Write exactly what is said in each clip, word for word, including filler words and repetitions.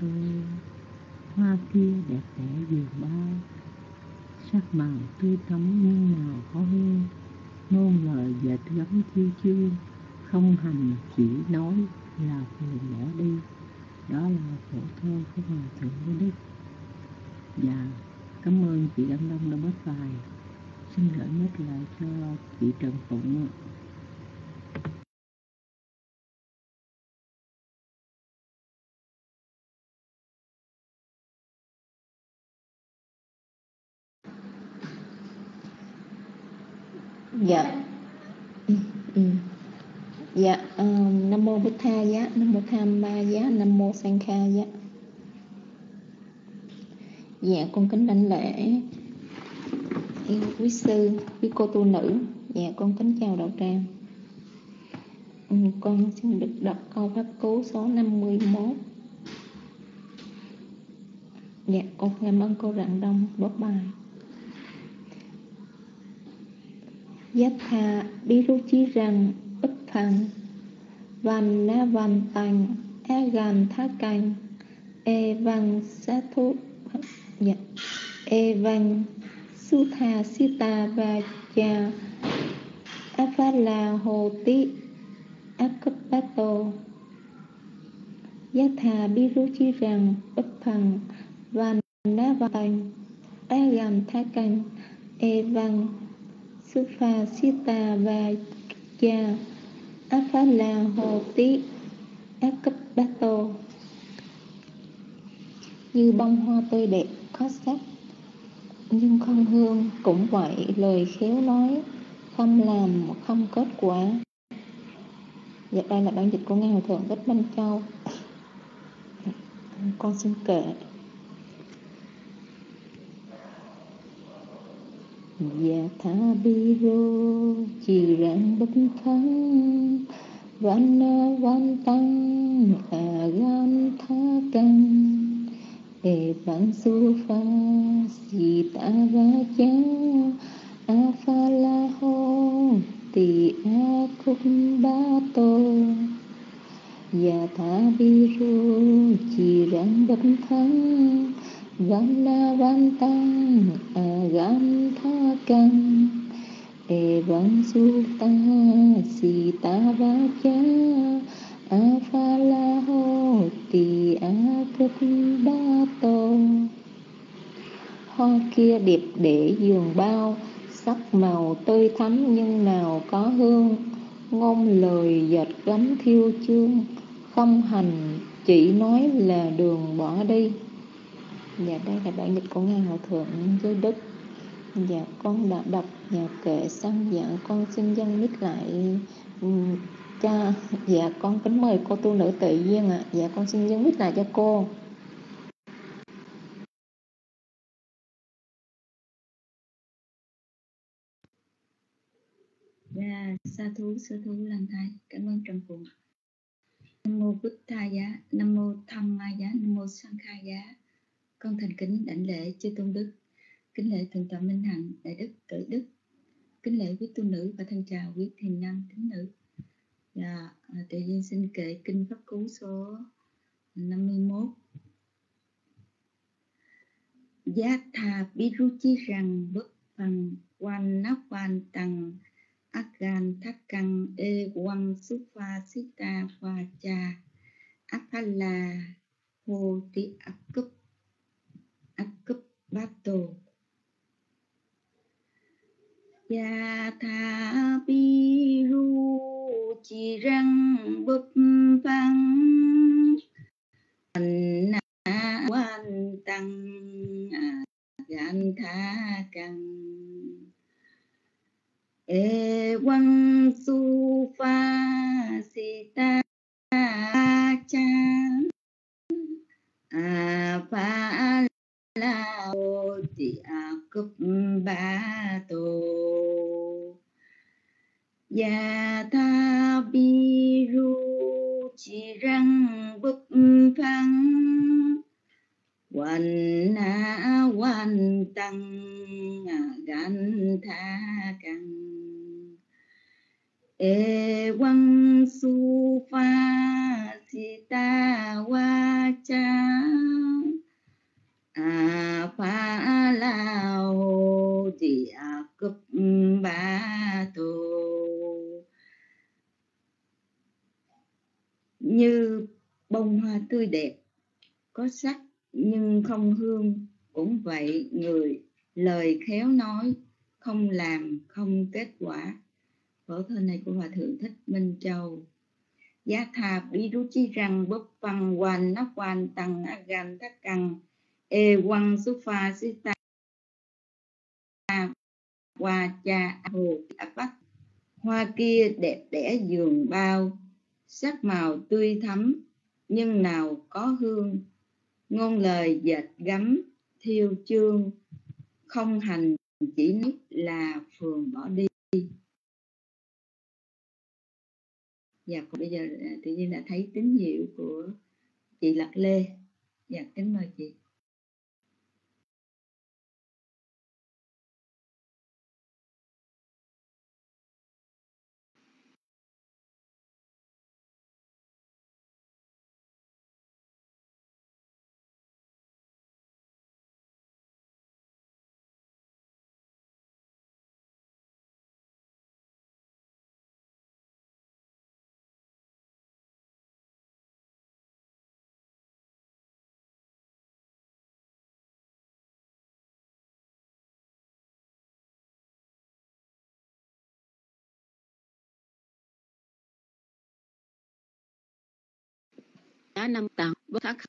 tô. Hoa kia đẹp đẽ vườn bao, sắc màu tươi tắn nhưng nào có hương. Ngôn lời dệt gấm chiêu chương, không hành chỉ nói là phường bỏ đi. Đó là phổ thơ của Hòa Thượng Với Đức. Dạ, cảm ơn chị Đăng Đông đã bớt bài. Xin gửi mic lại cho chị Trần Phụng. Dạ. Ừ, ừ. Dạ, uh, Nam mô Bụt Tha giá, Nam mô Tham Ma giá, Nam mô Sang Kha giá. Dạ, con kính đảnh lễ quý sư, quý cô tu nữ. Dạ, con kính chào đạo tràng. Ừ, con xin được đọc câu pháp cú số năm mươi mốt. Dạ, con cảm ơn cô Rạng Đông bớt bài. Yatha biruchi rằng ức phẳng van na van tành agan tha canh e văn sát thu. Dạ. E văn sutha sita va cha aphala hoti akapato. Yatha biruchi rằng ức phẳng van na van tành agan tha canh e văn Sufa Sita và Cha Aphala Hoti Akapato. Như bông hoa tươi đẹp có sắc nhưng không hương, cũng vậy lời khéo nói không làm không kết quả. Dạ, đây là bản dịch của Ngài Hòa Thượng Thích Minh Châu. Con xin kệ. Dạ tha bi rô chỉ rạng bất thắng văn văn tăng à gan tha căn e văn su pha si ta va cha a pha la ho ti a kum ba tô. Dạ tha bi rô chỉ rạng bất thắng văn văn tăng à gan tha căn e văn su ta si ta va cha a pha la ho ti a kum ba tô. Hoa kia đẹp để giường bao, sắc màu tươi thắm nhưng nào có hương. Ngôn lời dệt gấm thiêu chương, không hành chỉ nói là đường bỏ đi. Dạ, đây là bản dịch của Ngài Hòa Thượng Với Đức. Dạ, con đã đọc nhà kệ xong. Dạ, con xin dâng mic lại um, cho. Dạ, con kính mời cô tu nữ Tự Duyên ạ. À. Dạ, con xin dâng mic lại cho cô. Dạ, sa thú, sa thú lành thai. Cảm ơn Trần Phụng. Nam mô Bụt Tha giá, Nam mô Tham Ma giá, Nam mô Sang Kha giá. Con thành kính đảnh lễ chư tôn đức, kính lễ thượng tọa Minh Hạnh, đại đức Tự Đức, kính lễ quý tu nữ và thân chào quý thiền nam tín nữ. Dạ, Tự Nhiên xin kệ kinh pháp cú số năm mươi mốt. Giá thà biruchi rằng bất phần quan nắp quan tăng Agan thắc căng e quăng sufa sita và cha Aphala hồ ti akup akup bato. Ya tha biru chi răng búp văng na quan tăng gan tha căng e quăng su pha sita cha a pha la o ti a cup ba tô. Ya tha bi ru chi răng búp phăng quan na quan tăng gan tha căng e quăng su pha sita wa cha tươi đẹp có sắc nhưng không hương, cũng vậy người lời khéo nói không làm không kết quả. Phổ thơ này của Hòa Thượng Thích Minh Châu. Giá thà bí rú chi rằng bấp bằng hoàn nó hoàn tăng agan thác căng e quăng su pha si ta qua cha hồ bắc. Hoa kia đẹp đẽ giường bao, sắc màu tươi thắm nhưng nào có hương, ngôn lời dệt gấm thiêu chương, không hành chỉ nói là phường bỏ đi. Dạ, còn bây giờ tự nhiên đã thấy tín hiệu của chị Lạc Lê. Dạ, kính mời chị. Giá năm tầng bất thắc.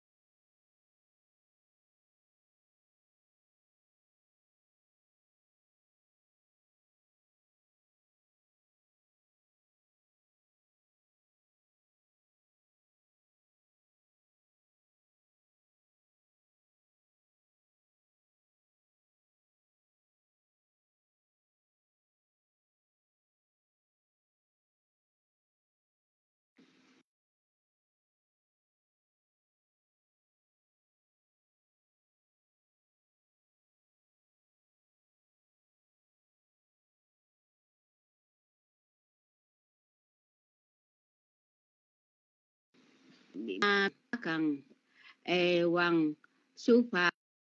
Ma cần e quăng su pha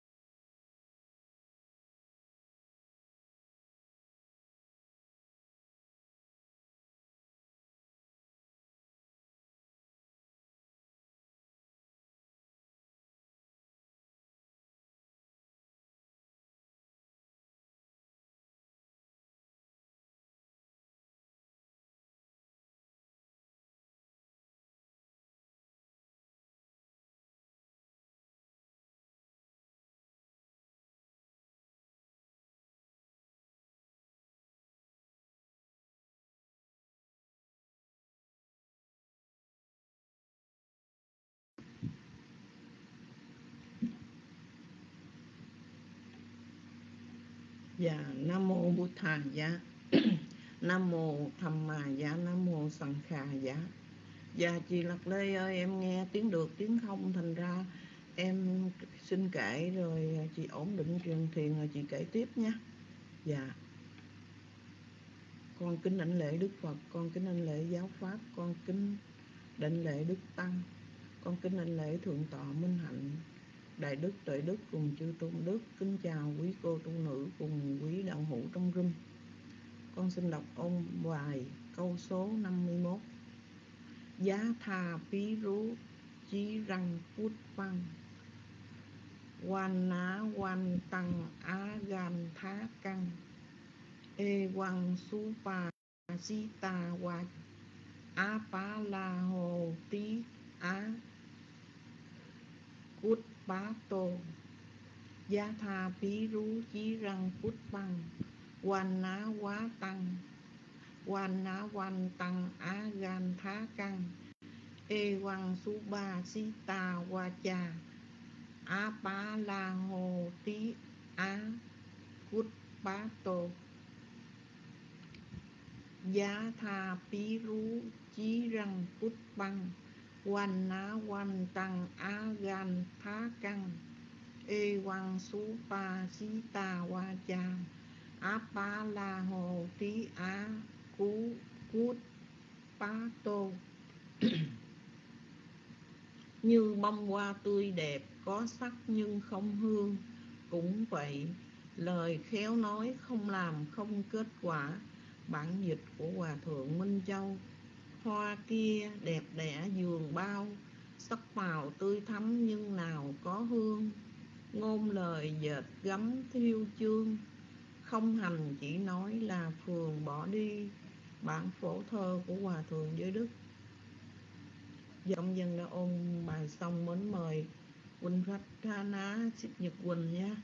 Dạ, Nam mô Bụt Thà Giá. Nam mô Tham Ma Giá, Nam mô Sanh Kha Giá. Dạ chị Lạc Lê ơi, em nghe tiếng được tiếng không, thành ra em xin kể rồi chị ổn định truyền thiền rồi chị kể tiếp nha. Dạ. Con kính đảnh lễ Đức Phật, con kính đảnh lễ giáo pháp, con kính đảnh lễ Đức Tăng, con kính đảnh lễ Thượng tọa Minh Hạnh, Đại Đức Tuệ Đức cùng chư tôn đức. Kính chào quý cô tu nữ cùng quý đạo hữu trong room. Con xin đọc ôn bài câu số năm mươi mốt. Giá tha pí rú chí răng phút văn, quan ná quan tăng á gan thá căng, ê quăng su pa si ta wa á pá la hồ tí á cút bá tô. Giá tha pí rú chí răng phút văn, quan ná quá tăng quan ná quan tăng á gan thá căng, ê quăng su ba si ta wa cha á pá la hồ tí á cút bá tô. Giá tha pí rú chí răng phút băng, quan ná quan tăng á gan thá căng, ê quăng su pa si ta wa cha á pá la hồ tí á cú cút bá tô. Như bông hoa tươi đẹp có sắc nhưng không hương, cũng vậy lời khéo nói không làm không kết quả. Bản dịch của Hòa Thượng Minh Châu. Hoa kia đẹp đẽ giường bao, sắc màu tươi thắm nhưng nào có hương, ngôn lời dệt gấm thiêu chương, không hành chỉ nói là phường bỏ đi. Bản phổ thơ của Hòa Thượng Giới Đức. Dòng dân đã ôn bài xong, mến mời Quỳnh Phách Tha Ná Xích Nhật Quỳnh nhé.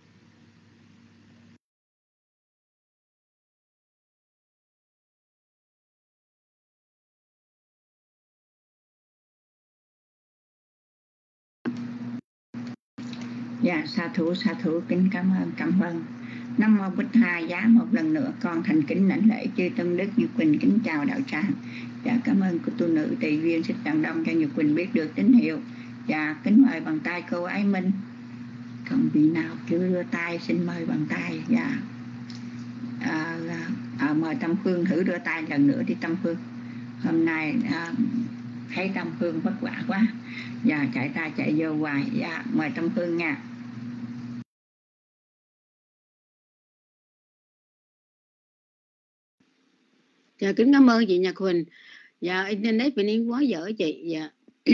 Dạ, sa thủ sa thủ kính cảm ơn cảm ơn. Nam mô Bích Tha Giá, một lần nữa con thành kính lãnh lễ chư Tân Đức Nhật Quỳnh kính chào đạo tràng. Dạ, cảm ơn cô tu nữ tùy duyên Xích Đằng Đông cho Nhật Quỳnh biết được tín hiệu. Dạ, kính mời bằng tay cô Ái Minh. Còn vị nào chưa đưa tay xin mời bằng tay. Dạ, à, à, mời Tâm Phương thử đưa tay lần nữa đi Tâm Phương. Hôm nay à, thấy Tâm Phương vất vả quá. Dạ, chạy ta chạy vô hoài. Dạ, mời Tâm Phương nha. Dạ, kính cảm ơn chị Nhật Quỳnh. Dạ, internet bên Yến quá dở chị. Dạ.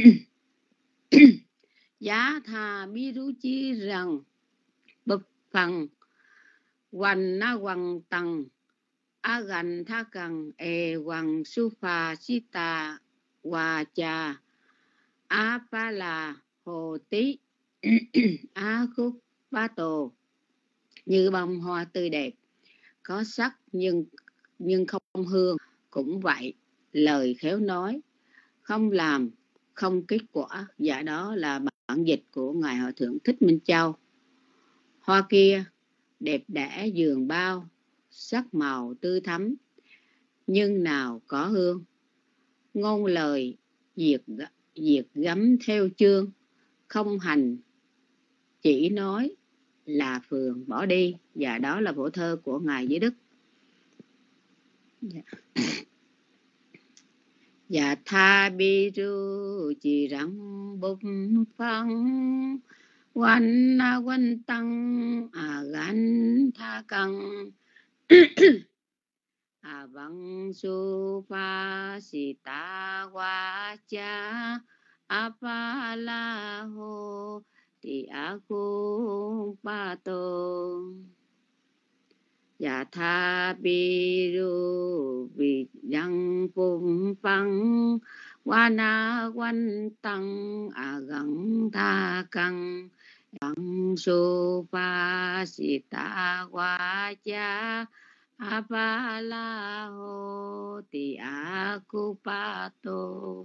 Giá thà bi rú chi rằng bập phần hoành na hoành tầng a gần tha cần e hoành su phà si tà hòa trà a pa là hồ tí a khúc ba tổ, như bông hoa tươi đẹp có sắc nhưng nhưng không hương. Cũng vậy, lời khéo nói không làm không kết quả. Dạ, đó là bản dịch của Ngài Hòa Thượng Thích Minh Châu. Hoa kia đẹp đẽ giường bao, sắc màu tươi thắm nhưng nào có hương, ngôn lời diệt diệt gấm theo chương, không hành chỉ nói là phường bỏ đi. Và đó là phổ thơ của Ngài Giới Đức. Dạ. Dạ tha bi ru chỉ rằng bụng phăng quanh na quanh tăng à gan tha căng à văng su pha si ta wa cha a pa la ho ti a ku pa to. Dạ tha bi ru vi yang phum phăng wa na quan tăng à gắng tha căng bằng su pha si ta wa cha a pa la ho ti a ku pa to.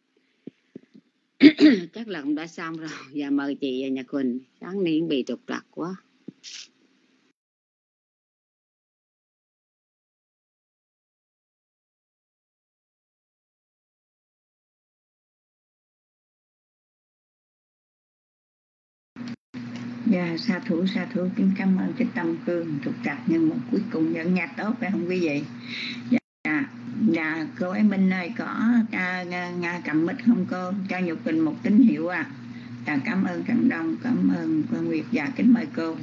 Chắc là cũng đã xong rồi. Dạ, mời chị Nhật Quỳnh. Sáng nay bị trục trặc quá. Dạ, sa thủ sa thủ kính cảm ơn cái Tâm Phương trục trặc nhưng mà cuối cùng vẫn nghe tốt phải không quý vị? Dạ, dạ cô Ái Minh ơi, có à, Nga cầm mic không cô? Cho Nhật Quỳnh một tín hiệu à. Dạ, cảm ơn Trần Đông, cảm ơn Quang Nguyệt. Dạ, kính mời cô.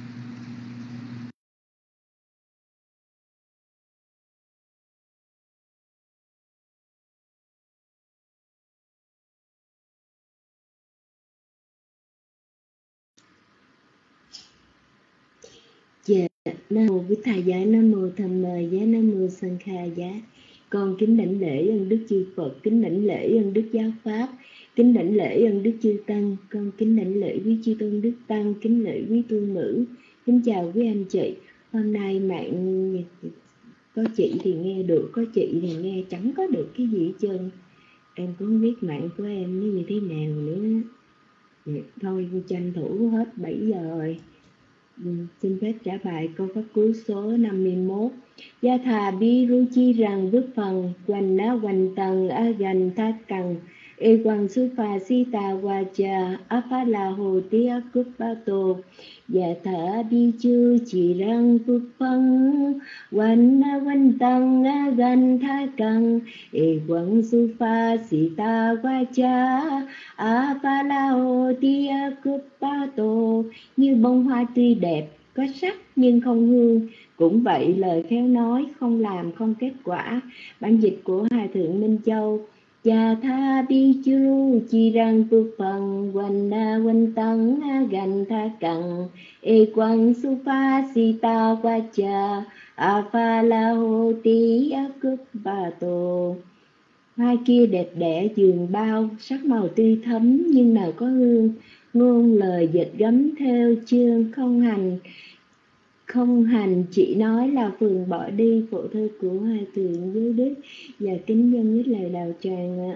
Dạ, Nam mô Bích Tha Giá, Nam mô Tham Ma Giá, Nam mô Sang Kha Giá. Con kính đảnh lễ ân đức chư Phật, kính đảnh lễ ân đức giáo pháp, kính đảnh lễ ân đức chư Tăng. Con kính đảnh lễ quý chư tôn đức Tăng, kính lễ quý tu nữ, kính chào quý anh chị. Hôm nay mạng có chị thì nghe được, có chị thì nghe chẳng có được cái gì hết trơn. Em cũng không biết mạng của em nó như thế nào nữa. Vậy, thôi tranh thủ hết bảy giờ rồi. Ừ, xin phép trả bài câu pháp cú số năm mươi mốt. Gia thà bi ru chi rằng vứt phần quanh ná quanh tầng a gần tha cằn e quang su phà si tà wa cha a pa la hồ tia cúp ba tô. Gia thà bi chư chỉ rằng vứt phần quanh ná quanh tầng a gần tha cằn e quang su phà si tà wa cha a pa la hồ tia cúp ba tô, như bông hoa tươi đẹp có sắc nhưng không hương. Cũng vậy, lời khéo nói không làm không kết quả. Bản dịch của Hòa Thượng Minh Châu. cha tha bi chu chi răng phước phần quanh na quanh tăng a gần tha cẳng e quang su pha si ta qua cha a pha la hô tí a cúp bà tô. Hoa kia đẹp đẽ giường bao, sắc màu tươi thắm nhưng nào có hương, ngôn lời dịch gấm theo chương không hành không hành chỉ nói là phường bỏ đi. Phổ thơ của Hòa thượng Giới Đức và kính dân nhất lời đạo tràng ạ.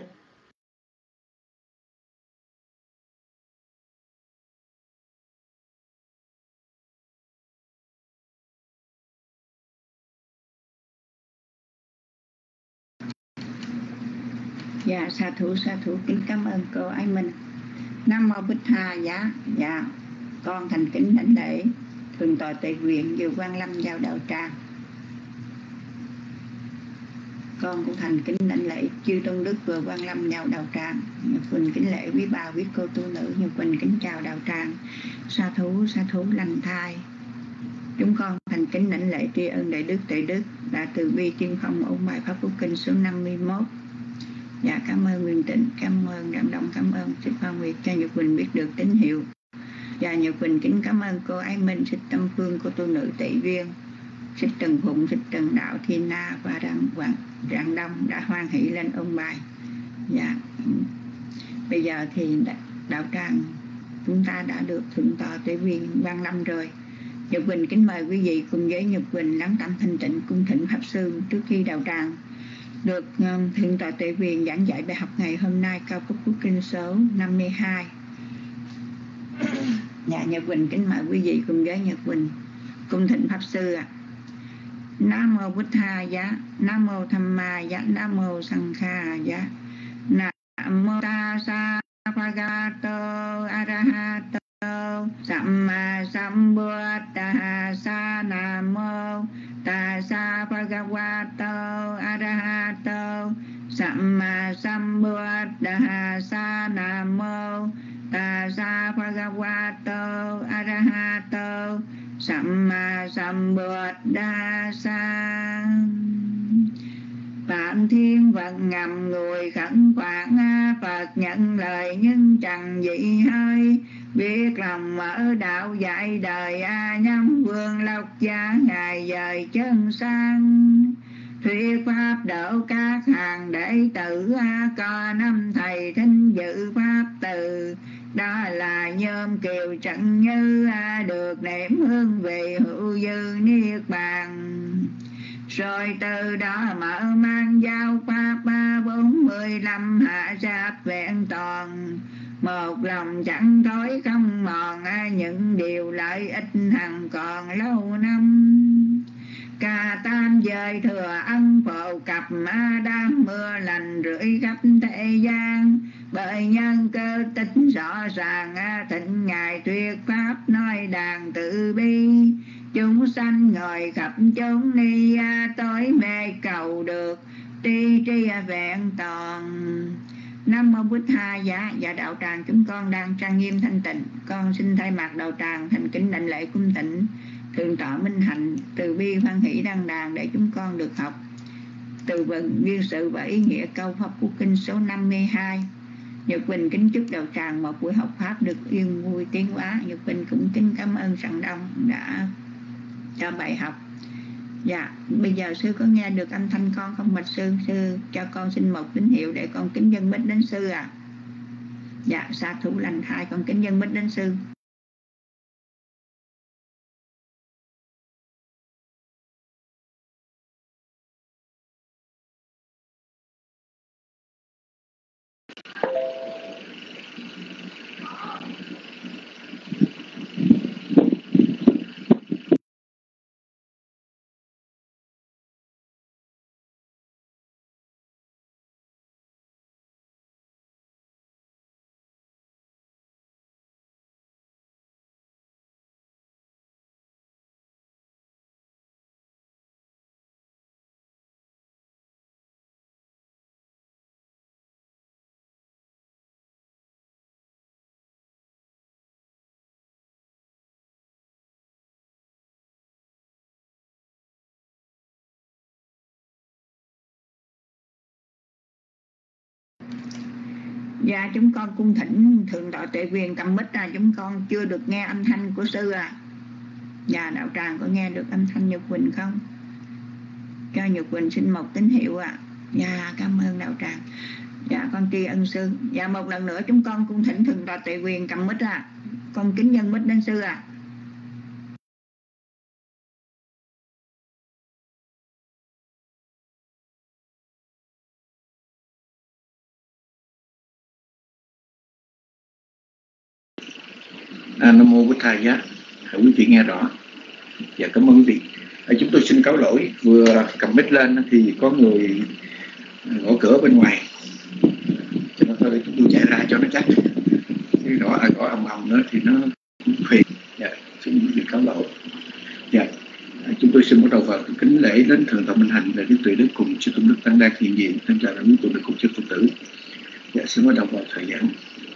Dạ sa thú sa thú kính cảm ơn cô Ái Minh. Nam mô Bích Tha Giá. Dạ con thành kính đảnh lễ Thượng tọa Tệ Quyền Dự Quang Lâm vào đạo tràng. Con cũng thành kính đảnh lễ chư tôn đức vừa Quang Lâm vào đạo tràng. Nhật Quỳnh kính lễ quý bà quý cô tu nữ. Nhật Quỳnh kính chào đạo tràng. Sa thú sa thú lành thai. Chúng con thành kính đảnh lễ tri ân đại đức Tuệ Đức đã từ bi chuyên không ôn bài pháp phúc kinh số năm mươi mốt. Dạ cảm ơn Nguyên Tịnh, cảm ơn Đặng Đông, cảm ơn Sư Phan Nguyệt cho Nhật Quỳnh biết được tín hiệu. Dạ Nhật Quỳnh kính cảm ơn cô Ái Minh, Sư Tâm Phương, cô tu nữ Tệ Duyên, Sư Trần Phụng, Sư Trần Đạo Thiên Na và Đặng Quảng Đặng Đông đã hoan hỷ lên ôn bài. Dạ bây giờ thì đạo tràng chúng ta đã được Thượng tọa Tuệ Viên Quang Lâm rồi. Nhật Quỳnh kính mời quý vị cùng với Nhật Quỳnh lắng tâm thanh tịnh cung thỉnh pháp sư trước khi đạo tràng được um, Thượng tọa Tuệ Viên giảng dạy bài học ngày hôm nay cao cấp phúc kinh số năm mươi hai. Dạ Nhật Quỳnh kính mời quý vị cùng với Nhật Quỳnh cung thỉnh pháp sư ạ. À. Nam mô Bích Tha Giá, Nam mô Tham Ma Giá, Nam mô Sang Kha Giá, Nam mô Ta Sa Bhagavato Arahato Samma Sambuddhassa. Nam mô Ta Sa Bhagavato Arahato Samma Sambuddhassa. Nam mô Ta Sa Bhagavato Arahato Samma Sambuddhassa. Phạm Thiên Vận ngầm ngùi khẩn khoản Phật nhận lời nhưng chẳng dị hơi, biết lòng mở đạo dạy đời a nhắm vương lộc gia ngài dời chân sang. Thuyết pháp độ các hàng đệ tử có năm thầy thính dự pháp từ, đó là Nhôm Kiều Trận Như được niệm hương về hữu dư niết bàn. Rồi từ đó mở mang giáo pháp bốn mươi lăm hạ giáp vẹn toàn, một lòng chẳng thối không mòn những điều lợi ích hằng còn lâu năm. Ca tam giới thừa ân phổ cập đám mưa lành rưỡi khắp thế gian, bởi nhân cơ tính rõ ràng thịnh ngài thuyết pháp nói đàn tự bi. Chúng sanh ngồi khắp chốn ni tối mê cầu được tri tri vẹn toàn. Nam mô Bích Tha Giá. Và đạo tràng chúng con đang trang nghiêm thanh tịnh, con xin thay mặt đạo tràng thành kính đảnh lễ cung thỉnh Thượng tọa Minh Hạnh từ bi hoan hỷ đăng đàn để chúng con được học từ vựng nguyên sự và ý nghĩa câu pháp phúc kinh số năm mươi hai. Nhật Quỳnh kính chúc đạo tràng một buổi học pháp được yên vui tiến hóa. Nhật Quỳnh cũng kính cảm ơn Sẵn Đông đã cho bài học. Dạ bây giờ sư có nghe được âm thanh con không bạch sư? Sư cho con xin một tín hiệu để con kính dân bích đến sư ạ. À. Dạ sa thú lành thai, con kính dân bích đến sư. Dạ chúng con cung thỉnh Thượng tọa Tuệ Quyền cầm mic, là chúng con chưa được nghe âm thanh của sư à. Dạ đạo tràng có nghe được âm thanh Nhật Quỳnh không? Cho Nhật Quỳnh xin một tín hiệu ạ. À. Dạ cảm ơn đạo tràng. Dạ con tri ân sư. Dạ một lần nữa chúng con cung thỉnh Thượng tọa Tuệ Quyền cầm mic à. Con kính nhân mic đến sư à. À, Nam mô Bụt Thầy Giá. Quý vị nghe rõ. Dạ cảm ơn quý vị. À, chúng tôi xin cáo lỗi, vừa cầm mic lên thì có người gõ cửa bên ngoài, cho nên thôi chúng tôi chạy ra cho nó chắc. Khi gõ gõ ầm ầm nữa thì nó phiền. Dạ xin quý vị cáo lỗi. Dạ à, chúng tôi xin bắt đầu vào kính lễ đến Thượng tọa Minh Hạnh để Đức Tuệ Đức cùng chư tôn đức tăng đang hiện diện. Thân chào quý tôn đức cùng chư Phật tử. Dạ xin bắt đầu vào thời gian.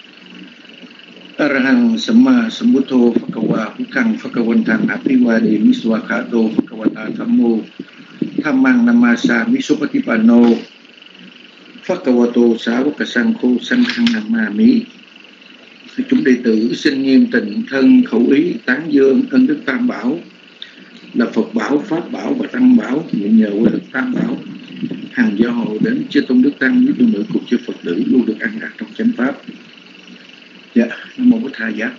Arahang Samma Sambuddho Phakawa Buddhang Phakawantang Apiwade Miswakato Phakawata Thammo Thammang Namasa Misopatipano Phakawato Sāvaka Sankho Sankhang Namami. Chúng đệ tử xin nghiêm tịnh thân khẩu ý tán dương ân đức Tam Bảo là Phật Bảo, Pháp Bảo và Tăng Bảo, nguyện nhờ quy lực Tam Bảo hằng gia hộ đến chư tôn đức tăng với tôn nữ cùng chư Phật tử luôn được an lạc trong chánh pháp. Dạ, Nam mô Bụt Thầy Giá.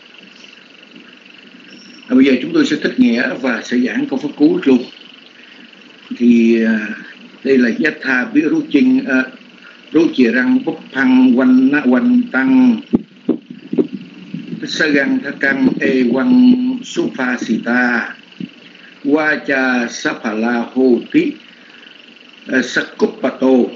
À, bây giờ chúng tôi sẽ thích nghĩa và sẽ giảng câu pháp cú luôn. Thì à, đây là Giác Tha Bí Rú Chinh à, Rú Chì Răng Bốc Phăng Quanh Na Quanh Tăng Sa Găng Tha Căng E Quăng Su Pha Sì Ta Wa Cha Sa Pha La Hồ Tí Sa Cúp Bà Tô.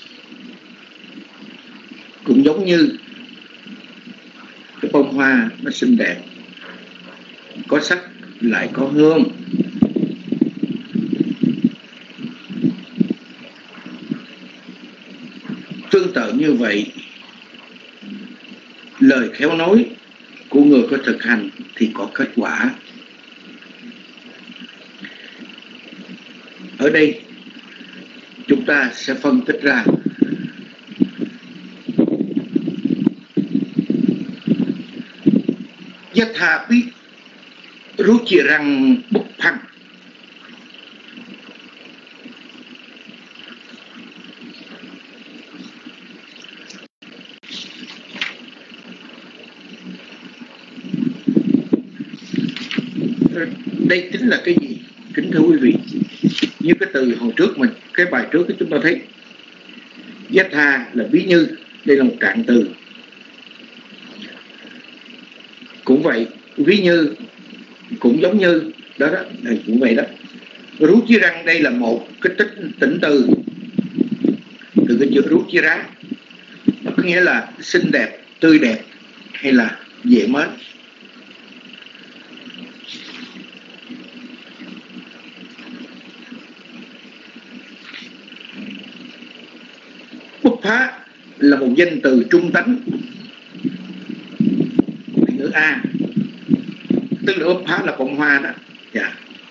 Cũng giống như cái bông hoa nó xinh đẹp, có sắc lại có hương. Tương tự như vậy, lời khéo nói của người có thực hành thì có kết quả. Ở đây chúng ta sẽ phân tích ra Giác Tha Bí Rú Chì Răng Bốc Phăng. Đây chính là cái gì? Kính thưa quý vị, như cái từ hồi trước mình, cái bài trước chúng ta thấy Giác Tha là ví như, đây là một trạng từ. Cũng vậy, ví như cũng giống như đó đó, này cũng vậy đó. Rú Chí Răng đây là một cái tích tỉnh từ từ cái chữ rú chí rá, nó có nghĩa là xinh đẹp, tươi đẹp hay là dễ mến. Bút phá là một danh từ trung tánh, ngữ A, tức là bút phá là bông hoa đó. Dạ.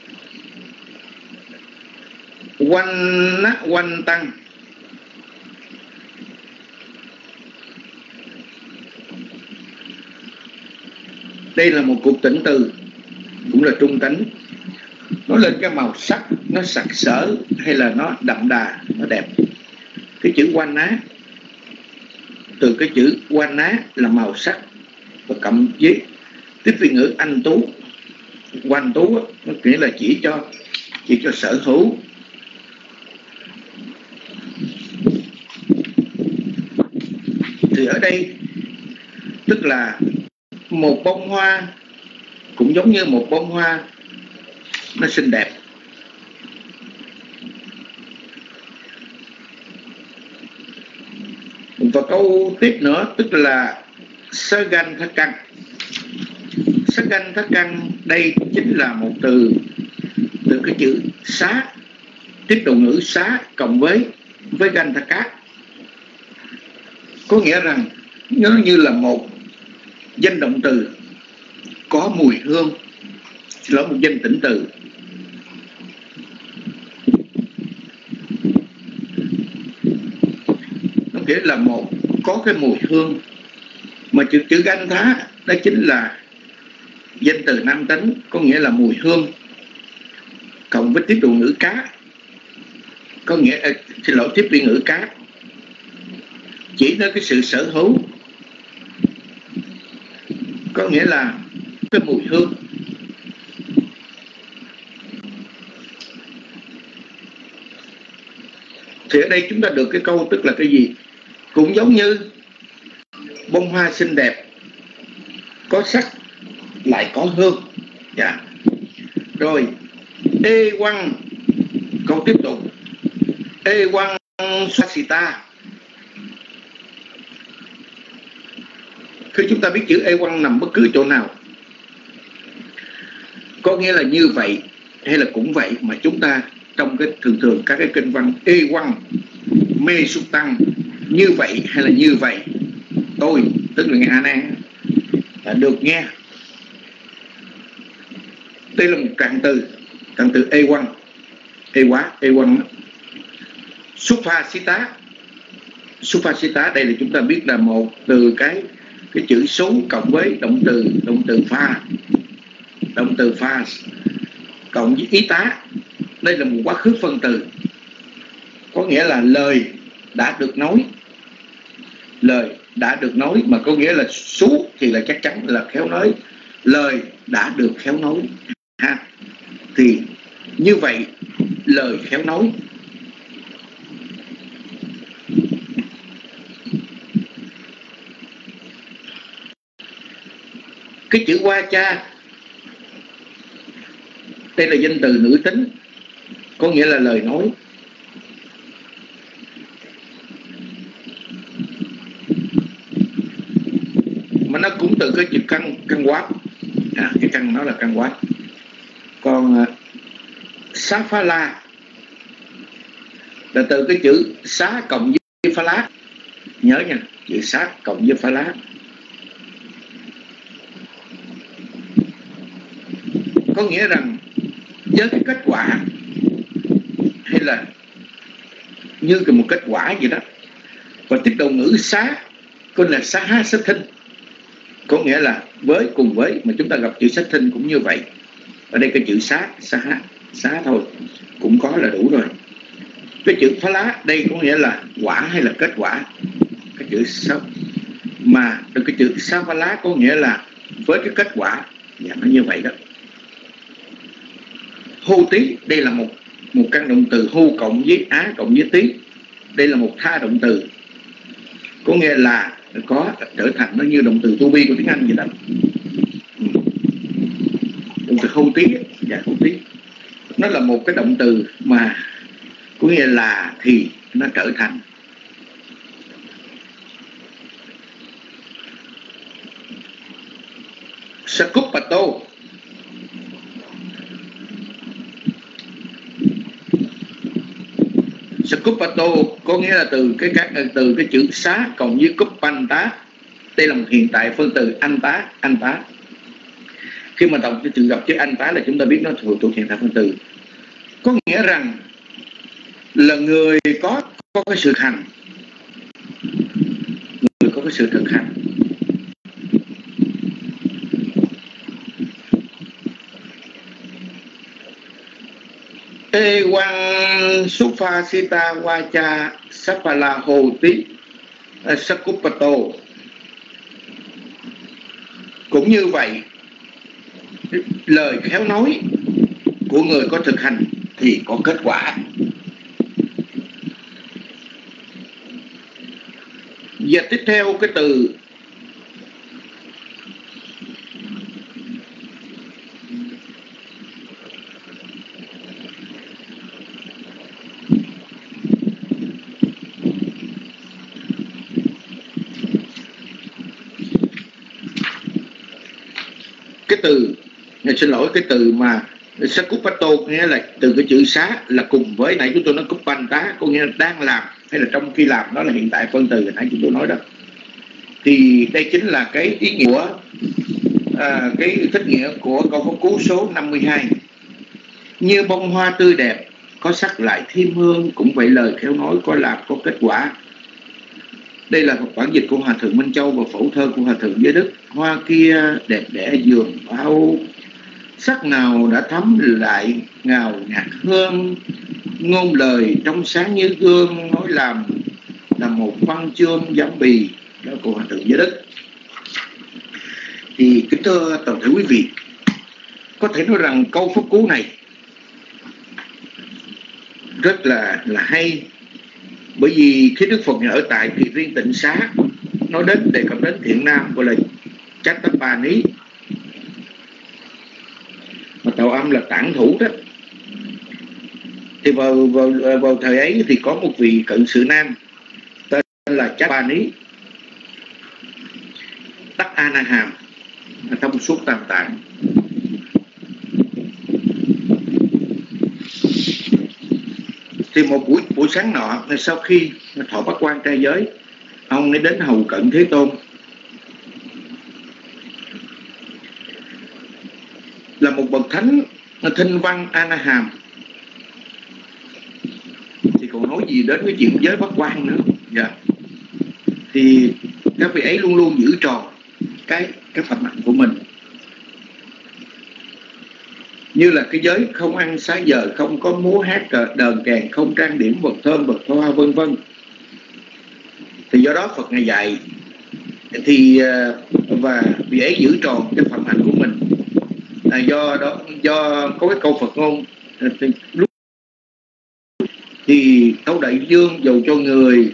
Quanh á, quanh tăng đây là một cụm tỉnh từ cũng là trung tánh, nó lên cái màu sắc nó sặc sỡ hay là nó đậm đà, nó đẹp. Cái chữ quanh á, từ cái chữ quanh á là màu sắc và cộng với tiếp vị ngữ anh tú. Quanh tú nó nghĩa là chỉ cho chỉ cho sở hữu. Thì ở đây tức là một bông hoa cũng giống như một bông hoa nó xinh đẹp. Và câu tiếp nữa tức là sơ ganh thất căn. Sơ ganh thất căn đây chính là một từ từ cái chữ xá, tiếp đầu ngữ xá cộng với với ganh thất cát, có nghĩa rằng nó như là một danh động từ có mùi hương, là một danh tĩnh từ. Nó nghĩa là một có cái mùi hương. Mà chữ chữ Gandha đó chính là danh từ nam tính, có nghĩa là mùi hương, cộng với tiếp độ ngữ cá, có nghĩa à, xin lỗi tiếp biên ngữ cá, chỉ tới cái sự sở hữu, có nghĩa là cái mùi hương. Thì ở đây chúng ta được cái câu tức là cái gì? Cũng giống như bông hoa xinh đẹp, có sắc lại có hương. Dạ. Rồi ê quăng, câu tiếp tục, ê quăng Swasita. Khi chúng ta biết chữ ê quăng nằm bất cứ chỗ nào, có nghĩa là như vậy hay là cũng vậy, mà chúng ta trong cái thường thường các cái kinh văn ê quăng, mê súc tăng, như vậy hay là như vậy, tôi tức là A Nan là được nghe. Đây là một trạng từ, trạng từ ê quăng, ê quá, ê quăng. Suphasita, Suphasita đây là chúng ta biết là một từ cái cái chữ số cộng với động từ động từ pha, động từ pha cộng với ý tá. Đây là một quá khứ phân từ, có nghĩa là lời đã được nói, lời đã được nói, mà có nghĩa là số thì là chắc chắn là khéo nói, lời đã được khéo nói ha. Thì như vậy lời khéo nói. Cái chữ Vacha đây là danh từ nữ tính, có nghĩa là lời nói. Mà nó cũng từ cái chữ căn, căn quát à, cái căn nó là căn quát. Còn uh, Saphala là từ cái chữ xá cộng với phá lá. Nhớ nha, chữ xá cộng với phá lá. Có nghĩa rằng với cái kết quả, hay là như một kết quả vậy đó. Và tiếp đầu ngữ xá có là xá há sát thinh, có nghĩa là với, cùng với, mà chúng ta gặp chữ sát thinh cũng như vậy. Ở đây cái chữ xá, xá há, xá thôi cũng có là đủ rồi. Cái chữ phá lá đây có nghĩa là quả hay là kết quả, cái chữ sao, mà cái chữ xá phá lá có nghĩa là với cái kết quả. Dạ, nó như vậy đó. Hô tí đây là một một căn động từ, hô cộng với á cộng với tí, đây là một tha động từ, có nghĩa là có trở thành, nó như động từ to be của tiếng Anh vậy đó. Động từ hô tí, dạ hô tí, nó là một cái động từ mà có nghĩa là thì nó trở thành. Sakupato Sakupato có nghĩa là từ cái các từ cái chữ xá cộng với kupanta. Đây là một hiện tại phân từ anh tá, anh tá. Khi mà đọc cái chữ gặp chữ anh tá là chúng ta biết nó thuộc thuộc hiện tại phân từ, có nghĩa rằng là người có có cái sự hành, người có cái sự thực hành. Ê quang Suphasita Vacha Sapala Hoti Sakupato. Cũng như vậy, lời khéo nói của người có thực hành thì có kết quả. Và tiếp theo cái từ cái từ xin lỗi cái từ mà Sakupato nghĩa là từ cái chữ xá là cùng với, nãy chúng tôi nói Kupanta có nghĩa là đang làm hay là trong khi làm, đó là hiện tại phân từ nãy chúng tôi nói đó. Thì đây chính là cái ý nghĩa của à, cái thích nghĩa của câu pháp cú số năm mươi hai. Như bông hoa tươi đẹp có sắc lại thêm hương, cũng vậy lời khéo nói có làm có kết quả. Đây là bản dịch của Hòa Thượng Minh Châu và phổ thơ của Hòa Thượng Giới Đức. Hoa kia đẹp đẽ giường bao, sắc nào đã thấm lại ngào ngạt hương, ngôn lời trong sáng như gương, nói làm là một văn chương giám bì. Đó của Hòa Thượng Giới Đức. Thì kính thưa toàn thể quý vị, có thể nói rằng câu pháp cú này rất là là hay, bởi vì khi Đức Phật ở tại Kỳ Viên Tịnh Xá nói đến đề cập đến thiện nam gọi là Chattapani, mà tạo âm là tản thủ đó, thì vào, vào, vào thời ấy thì có một vị cận sự nam tên là Chattapani đắc A Na Hàm, thông suốt tam tạng. Thì một buổi buổi sáng nọ, sau khi thọ bát quan trai giới, ông ấy đến hầu cận Thế Tôn. Là một bậc thánh thinh văn A Na Hàm, thì còn nói gì đến cái chuyện giới bát quan nữa. Dạ. Thì các vị ấy luôn luôn giữ tròn cái cái phẩm hạnh của mình, như là cái giới không ăn xá giờ, không có múa hát đờn kèn, không trang điểm vật thơm vật hoa vân vân. Thì do đó Phật ngài dạy thì và vị ấy giữ tròn cái phẩm hạnh của mình. À, do đó do có cái câu Phật ngôn thì, lúc thì Tâu Đại Dương dầu cho người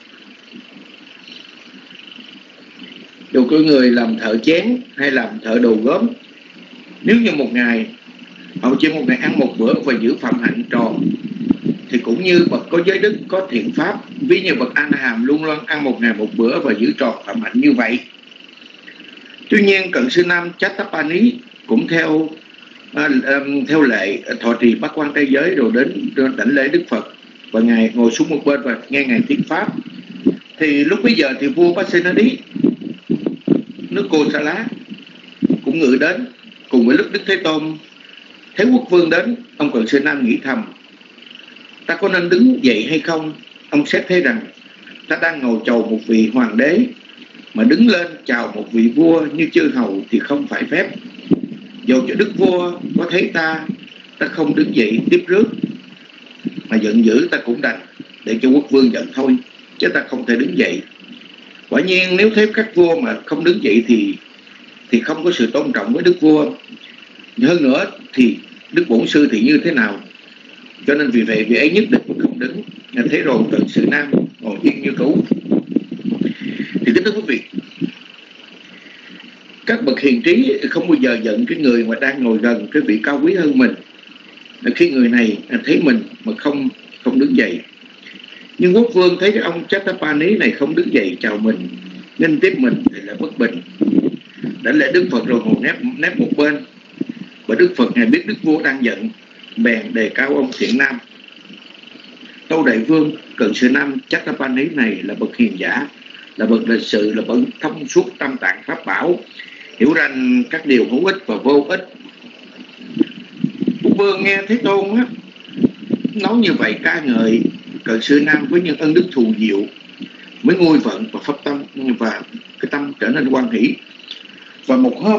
dầu cho người làm thợ chén hay làm thợ đồ gốm, nếu như một ngày họ chỉ một ngày ăn một bữa và giữ phẩm hạnh tròn, thì cũng như bậc có giới đức, có thiện pháp, ví như bậc A Na Hàm luôn luôn ăn một ngày một bữa và giữ tròn phẩm hạnh như vậy. Tuy nhiên cận sư nam Chattapani cũng theo à, um, theo lệ thọ trì bát quan trai giới, rồi đến đảnh lễ Đức Phật và ngài ngồi xuống một bên và nghe ngài thuyết pháp. Thì lúc bấy giờ thì vua Pasenadi nước Cô Sa Lá cũng ngự đến, cùng với lúc Đức Thế Tôn thấy quốc vương đến, ông cận sư nam nghĩ thầm: ta có nên đứng dậy hay không? Ông xét thấy rằng ta đang ngồi chầu một vị hoàng đế, mà đứng lên chào một vị vua như chư hầu thì không phải phép. Dầu cho đức vua có thấy ta ta không đứng dậy tiếp rước mà giận dữ, ta cũng đành để cho quốc vương giận thôi, chứ ta không thể đứng dậy. Quả nhiên nếu thấy các vua mà không đứng dậy thì thì không có sự tôn trọng với đức vua. Hơn nữa thì đức bổn sư thì như thế nào? Cho nên vì vậy vị ấy nhất định không đứng. Thế rồi cận sự nam ngồi yên như cũ. Thì kính thưa quý vị, các bậc hiền trí không bao giờ giận cái người mà đang ngồi gần cái vị cao quý hơn mình, khi người này thấy mình mà không không đứng dậy. Nhưng quốc vương thấy cái ông Chattapani này không đứng dậy chào mình, nghênh tiếp mình thì là bất bình. Đã lễ Đức Phật rồi ngồi nép nép một bên, và Đức Phật ngài biết đức vua đang giận, bèn đề cao ông thiện nam. Tâu Đại Vương cận sự nam Chattapani này là bậc hiền giả, là bậc lịch sự, là bậc thông suốt tam tạng pháp bảo, hiểu rằng các điều hữu ích và vô ích. Quốc vương nghe Thế Tôn á, nói như vậy ca ngợi cận sự nam với những ân đức thù diệu, mới nguôi vận và pháp tâm, và cái tâm trở nên hoan hỷ. Và một hôm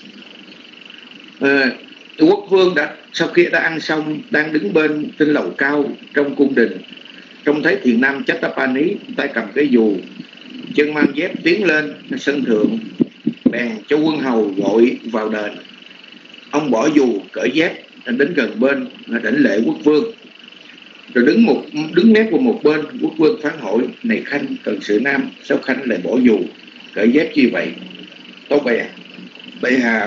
à, quốc vương đã sau khi đã ăn xong, đang đứng bên trên lầu cao trong cung đình, trông thấy thiện nam Chattapani tay cầm cái dù, chân mang dép tiến lên sân thượng, bèn cho quân hầu gọi vào đền. Ông bỏ dù cởi dép đến gần bên đảnh lễ quốc vương, rồi đứng một đứng nép vào một bên. Quốc vương phán hỏi: này khanh cận sự nam, sao khanh lại bỏ dù cởi dép chi vậy? Tâu bè bệ hạ,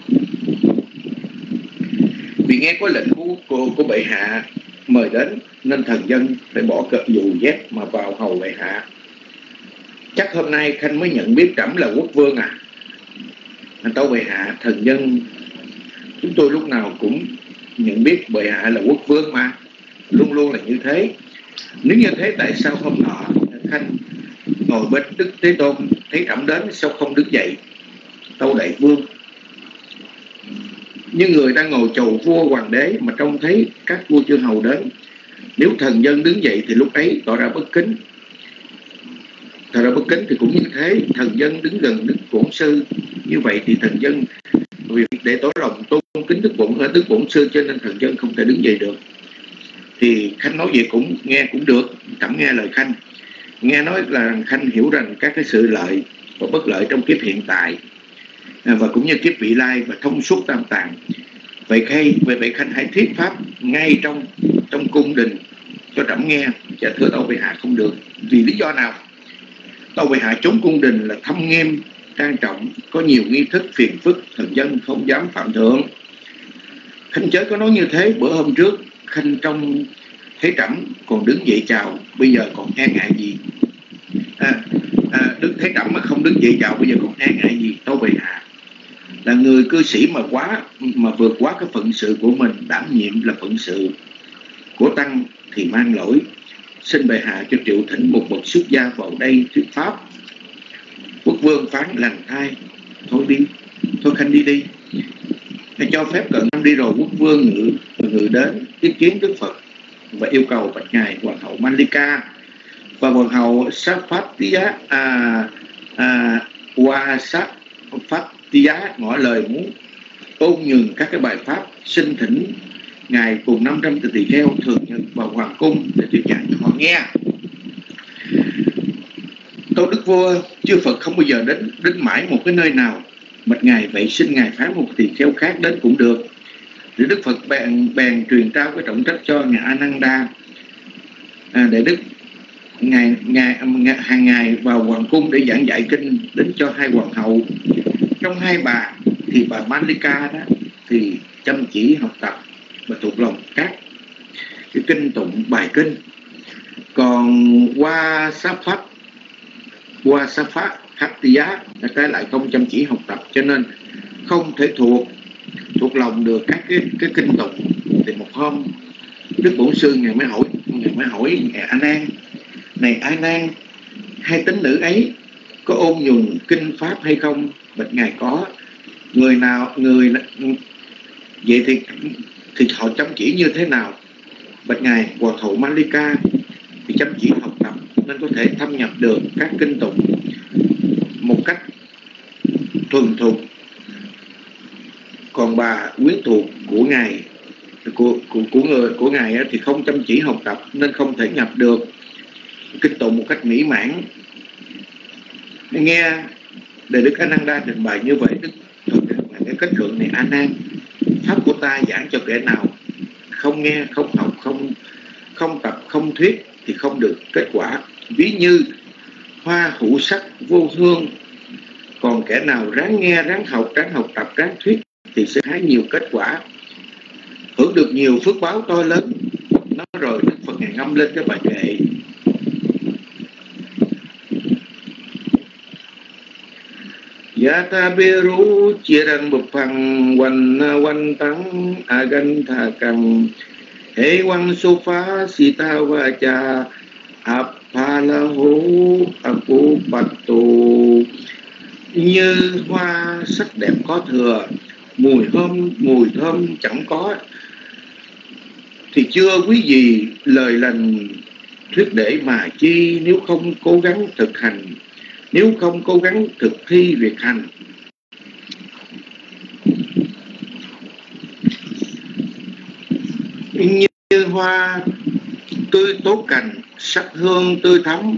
vì nghe có lệnh của, của, của bệ hạ mời đến, nên thần dân phải bỏ cởi dù dép mà vào hầu bệ hạ. Chắc hôm nay khanh mới nhận biết trẫm là quốc vương à? Tâu bệ hạ, thần dân chúng tôi lúc nào cũng nhận biết bệ hạ là quốc vương mà, luôn luôn là như thế. Nếu như thế tại sao hôm nọ khanh ngồi bên Đức Thế Tôn thấy trẫm đến sao không đứng dậy? Tâu Đại Vương, như người đang ngồi chầu vua hoàng đế mà trông thấy các vua chư hầu đến, nếu thần dân đứng dậy thì lúc ấy tỏ ra bất kính. Thời đại bất kính thì cũng như thế, thần dân đứng gần Đức Bổn Sư. Như vậy thì thần dân vì để tỏ lòng tôn kính Đức Bổn Đức Bổn Sư cho nên thần dân không thể đứng dậy được. Thì Khanh nói vậy cũng nghe cũng được, Trẫm nghe lời Khanh. Nghe nói là Khanh hiểu rằng các cái sự lợi và bất lợi trong kiếp hiện tại và cũng như kiếp vị lai và thông suốt tam tạng. Vậy hay vậy vậy Khanh hãy thuyết pháp ngay trong trong cung đình cho Trẫm nghe. Dạ thưa Tâu Bệ Hạ không được. Vì lý do nào? Tâu Bệ Hạ trốn cung đình là thâm nghiêm, trang trọng, có nhiều nghi thức phiền phức, thần dân không dám phạm thượng. Khanh chớ có nói như thế. Bữa hôm trước Khanh trong thấy Trẫm còn đứng dậy chào, bây giờ còn e ngại gì? À, à, Đức Thế Trẫm mà không đứng dậy chào bây giờ còn e ngại gì? Tâu Bệ Hạ là người cư sĩ mà quá mà vượt quá cái phận sự của mình, đảm nhiệm là phận sự của tăng thì mang lỗi. Xin Bệ Hạ cho triệu thỉnh một bậc xuất gia vào đây thuyết pháp. Quốc vương phán lành thai. Thôi đi, thôi Khanh đi đi. Hãy cho phép cận năm đi rồi. Quốc vương ngự ngự đến ý kiến Đức Phật và yêu cầu bạch ngài hoàng hậu Malika và hoàng hậu Sapphattiya à, à, qua sát Fattiya ngỏ lời muốn ôn nhường các cái bài pháp, xin thỉnh ngài cùng năm trăm tỳ kheo thường nhật vào hoàng cung để thuyết giảng cho họ nghe. Tâu Đức Vua, chư Phật không bao giờ đến đến mãi một cái nơi nào. Bạch ngài, vậy xin ngài phái một tỳ kheo khác đến cũng được. Để Đức Phật bèn bèn truyền trao cái trọng trách cho ngài Ananda à, để Đức ngài, ngài hàng ngày vào hoàng cung để giảng dạy kinh đến cho hai hoàng hậu. Trong hai bà thì bà Malika đó thì chăm chỉ học tập và thuộc lòng các cái kinh tụng bài kinh. Còn qua Sát Pháp qua Sát Pháp Hattiya là cái lại không chăm chỉ học tập, cho nên không thể thuộc thuộc lòng được các cái cái kinh tụng. Thì một hôm Đức Bổn Sư ngài mới hỏi ngài mới hỏi ngài A Nan, này A Nan, hai tín nữ ấy có ôn nhuần kinh pháp hay không? Bạch ngài có. Người nào người vậy thì thì họ chăm chỉ như thế nào? Bạch ngài, hoàng hậu Malika thì chăm chỉ học tập nên có thể thâm nhập được các kinh tụng một cách thuần thục. Còn bà quyến thuộc của ngài của của, của người của ngài thì không chăm chỉ học tập nên không thể nhập được kinh tụng một cách mỹ mãn. Nghe Đại Đức Ananda trình bày như vậy, Đức cái kết luận này: A Nan, pháp của ta giảng cho kẻ nào không nghe, không học, không không tập, không thuyết thì không được kết quả. Ví như hoa hữu sắc vô hương, còn kẻ nào ráng nghe, ráng học, ráng học tập, ráng thuyết thì sẽ hái nhiều kết quả, hưởng được nhiều phước báo to lớn. Nói rồi Đức Phật ngài ngâm lên cái bài kệ: Yata beru chirang bupang wan wan tang agan thakam he wang sofa sita vacha apalahu apupattu. Như hoa sắc đẹp có thừa, mùi hương mùi thơm chẳng có, thì chưa quý gì lời lành thuyết để mà chi. Nếu không cố gắng thực hành, nếu không cố gắng thực thi việc hành, như hoa tươi tốt cành, sắc hương tươi thắm,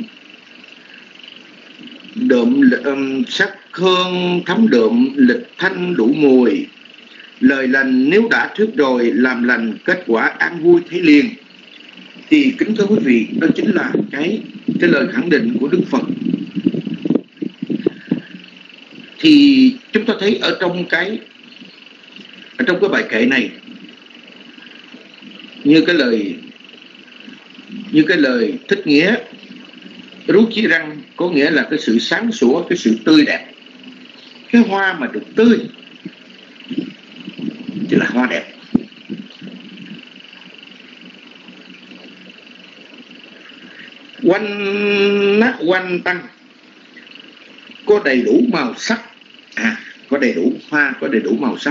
đượm um, sắc hương thấm đượm, lịch thanh đủ mùi. Lời lành nếu đã thuyết rồi, làm lành kết quả an vui thấy liền. Thì kính thưa quý vị, đó chính là cái cái lời khẳng định của Đức Phật. Thì chúng ta thấy ở trong cái ở trong cái bài kệ này, như cái lời như cái lời thích nghĩa rú chi răng, có nghĩa là cái sự sáng sủa, cái sự tươi đẹp. Cái hoa mà được tươi chỉ là hoa đẹp. Quanh nát quanh tăng, có đầy đủ màu sắc. À, có đầy đủ hoa, có đầy đủ màu sắc.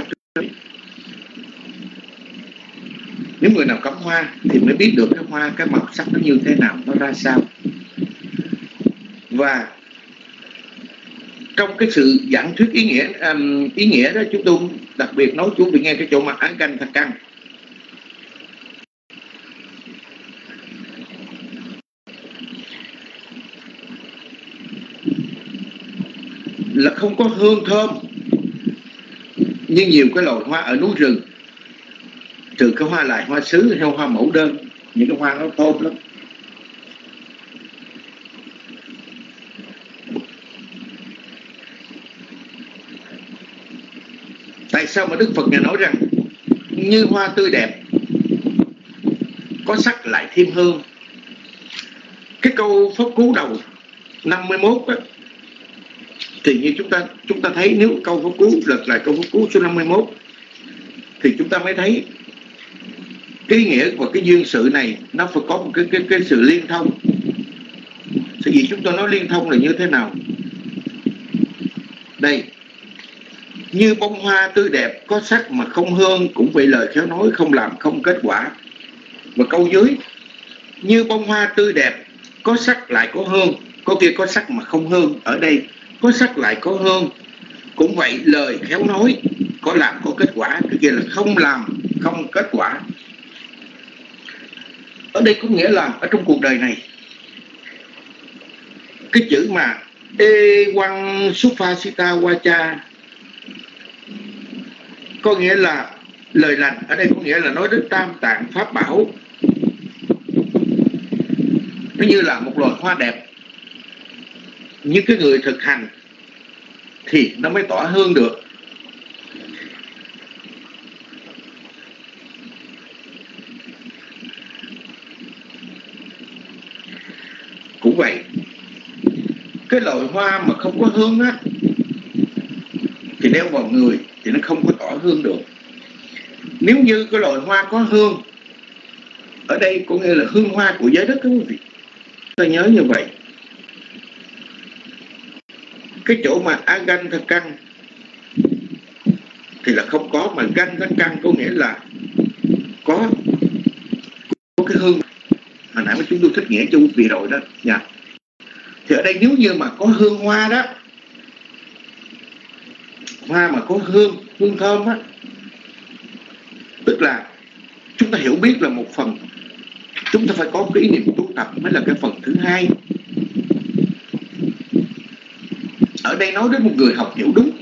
Nếu người nào cắm hoa thì mới biết được cái hoa, cái màu sắc nó như thế nào, nó ra sao. Và trong cái sự giảng thuyết ý nghĩa um, ý nghĩa đó, chúng tôi đặc biệt nói chú vị nghe cái chỗ mà án canh thật căng. Là không có hương thơm như nhiều cái loài hoa ở núi rừng, trừ cái hoa lại hoa sứ hay hoa mẫu đơn, những cái hoa nó thơm lắm. Tại sao mà Đức Phật Ngài nói rằng như hoa tươi đẹp, có sắc lại thêm hương? Cái câu pháp cú đầu năm mươi mốt đó, thì như chúng ta chúng ta thấy, nếu câu pháp cú lật lại câu pháp cú số năm mươi mốt thì chúng ta mới thấy cái ý nghĩa và cái duyên sự này nó phải có một cái cái cái sự liên thông. Sự gì chúng tôi nói liên thông là như thế nào? Đây, như bông hoa tươi đẹp có sắc mà không hương, cũng vậy lời khéo nói không làm không kết quả. Và câu dưới, như bông hoa tươi đẹp có sắc lại có hương, có kia có sắc mà không hương, ở đây có sắc lại có hương, cũng vậy lời khéo nói có làm có kết quả, cái kia là không làm không kết quả. Ở đây có nghĩa là ở trong cuộc đời này, cái chữ mà e quăng supasita wacha có nghĩa là lời lành, ở đây có nghĩa là nói đến tam tạng pháp bảo. Nó như là một loài hoa đẹp, như cái người thực hành thì nó mới tỏa hương được. Cũng vậy, cái loài hoa mà không có hương á thì đeo vào người thì nó không có tỏa hương được. Nếu như cái loài hoa có hương, ở đây có nghĩa là hương hoa của giới đất, quý vị, ta nhớ như vậy. Cái chỗ mà agan thật căng thì là không có, mà gan thật căng có nghĩa là có có cái hương. Hồi nãy mà chúng tôi thích nghĩa cho quý vị rồi đó nha. Thì ở đây nếu như mà có hương hoa đó, hoa mà có hương, hương thơm á, tức là chúng ta hiểu biết là một phần, chúng ta phải có cái ý niệm tu tập mới là cái phần thứ hai. Ở đây nói đến một người học hiểu đúng,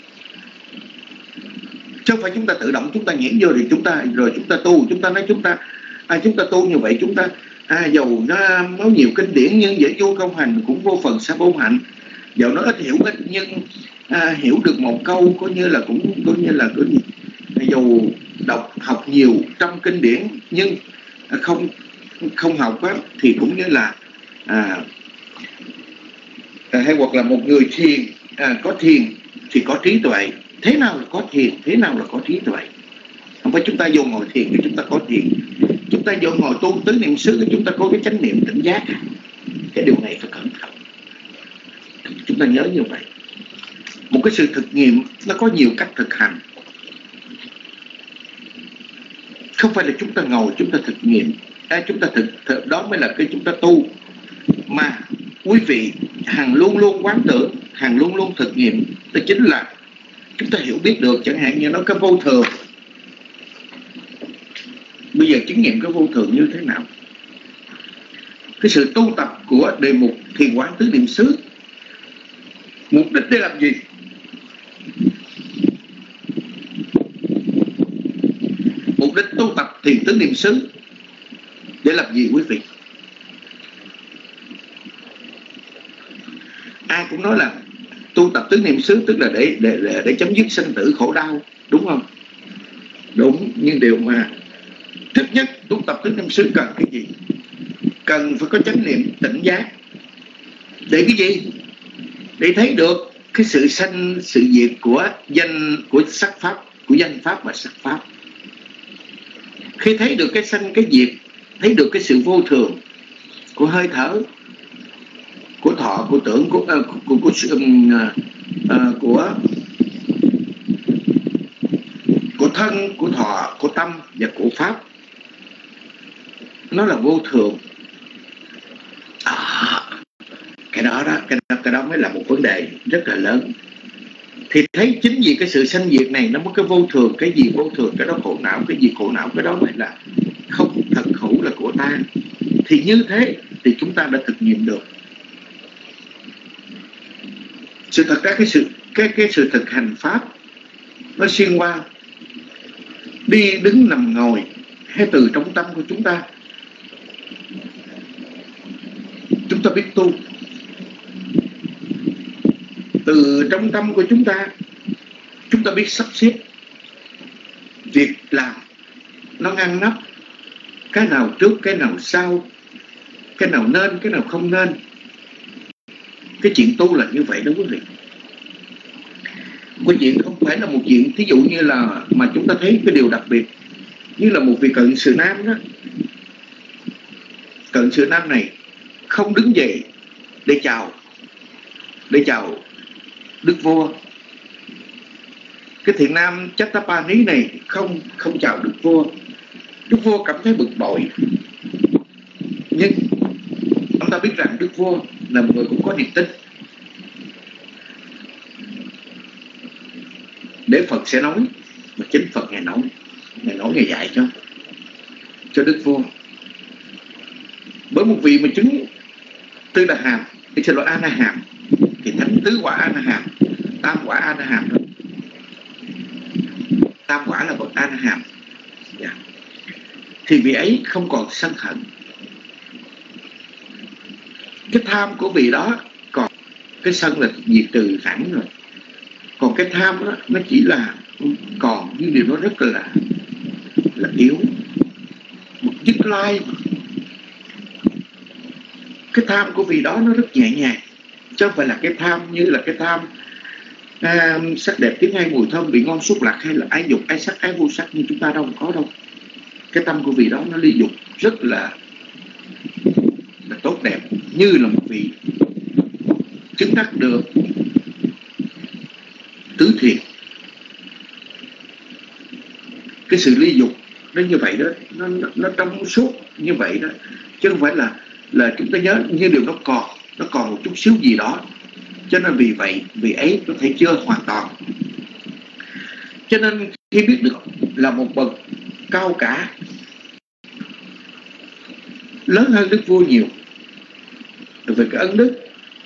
chứ không phải chúng ta tự động chúng ta nhảy vô rồi chúng ta rồi chúng ta tu, chúng ta nói chúng ta à, chúng ta tu như vậy, chúng ta à, dầu nó nói nhiều kinh điển nhưng dễ vô công hành cũng vô phần sa bôn hạnh, dầu nó ít hiểu ít nhưng à, hiểu được một câu coi như là cũng coi như là cái gì, dầu đọc học nhiều trong kinh điển nhưng không không học á, thì cũng như là à, hay hoặc là một người thiền à, có thiền thì có trí tuệ. Thế nào là có thiền, thế nào là có trí tuệ? Không phải chúng ta vô ngồi thiền thì chúng ta có thiền, chúng ta vô ngồi tu tứ niệm xứ thì chúng ta có cái chánh niệm tỉnh giác. Cái điều này phải cẩn thận, chúng ta nhớ như vậy. Một cái sự thực nghiệm nó có nhiều cách thực hành, không phải là chúng ta ngồi chúng ta thực nghiệm à, chúng ta thực, thực đó mới là cái chúng ta tu. Mà quý vị hằng luôn luôn quán tưởng, hằng luôn luôn thực nghiệm, đó chính là chúng ta hiểu biết được. Chẳng hạn như nó cái vô thường, bây giờ chứng nghiệm cái vô thường như thế nào? Cái sự tu tập của đề mục thiền quán tứ niệm xứ, mục đích để làm gì? Mục đích tu tập thiền tứ niệm xứ để làm gì quý vị? Ai cũng nói là tu tập tứ niệm xứ tức là để, để, để, để chấm dứt sinh tử khổ đau, đúng không? Đúng, nhưng điều mà thứ nhất tu tập tứ niệm xứ cần cái gì? Cần phải có chánh niệm tỉnh giác. Để cái gì? Để thấy được cái sự sanh sự diệt của danh, của sắc pháp, của danh pháp và sắc pháp. Khi thấy được cái sanh cái diệt, thấy được cái sự vô thường của hơi thở, của thọ, của tưởng, của uh, của của, của, uh, của của thân, của thọ, của tâm và của pháp, nó là vô thường. À, cái đó đó cái, đó cái đó mới là một vấn đề rất là lớn. Thì thấy chính vì cái sự sanh diệt này nó mới cái vô thường, cái gì vô thường cái đó khổ não, cái gì khổ não cái đó mới là không thật hữu là của ta. Thì như thế thì chúng ta đã thực nghiệm được. Sự thật ra cái sự cái cái sự thực hành pháp nó xuyên qua đi đứng nằm ngồi hay từ trong tâm của chúng ta. Chúng ta biết tu từ trong tâm của chúng ta, chúng ta biết sắp xếp việc làm nó ngăn nắp, cái nào trước cái nào sau, cái nào nên cái nào không nên. Cái chuyện tu là như vậy đó quý vị. Cái chuyện không phải là một chuyện thí dụ như là mà chúng ta thấy cái điều đặc biệt như là một vị cận sự nam đó. Cận sự nam này không đứng dậy để chào để chào đức vua. Cái thiện nam Chattapani này không không chào đức vua. Đức vua cảm thấy bực bội, nhưng ông ta biết rằng đức vua là một người cũng có niềm tin. Để Phật sẽ nói, mà chính Phật ngài nói, ngài nói ngài dạy cho cho đức vua. Bởi một vị mà chứng Tư Đà Hàm, thì xin lỗi A Na Hàm, thì thánh tứ quả A Na Hàm, tam quả A Na Hàm đó. Tam quả là bậc A Na Hàm. Yeah. Thì vị ấy không còn sân hận. Cái tham của vị đó còn, cái sân là diệt trừ hẳn rồi. Còn cái tham đó nó chỉ là còn những điều đó rất là là yếu, một dứt lai. Cái tham của vị đó nó rất nhẹ nhàng, chứ không phải là cái tham như là cái tham à, sắc đẹp tiếng hay mùi thơm vị ngon xúc lạc, hay là ái dục ái sắc ái vô sắc như chúng ta đâu, không có đâu. Cái tâm của vị đó nó ly dục rất là là tốt đẹp, như là một vị chứng đắc được tứ thiền. Cái sự ly dục nó như vậy đó, nó, nó, nó trong suốt như vậy đó, chứ không phải là là chúng ta nhớ như điều nó còn nó còn một chút xíu gì đó. Cho nên vì vậy vì ấy có thể chưa hoàn toàn. Cho nên khi biết được là một bậc cao cả, lớn hơn đức vua nhiều về cái ân đức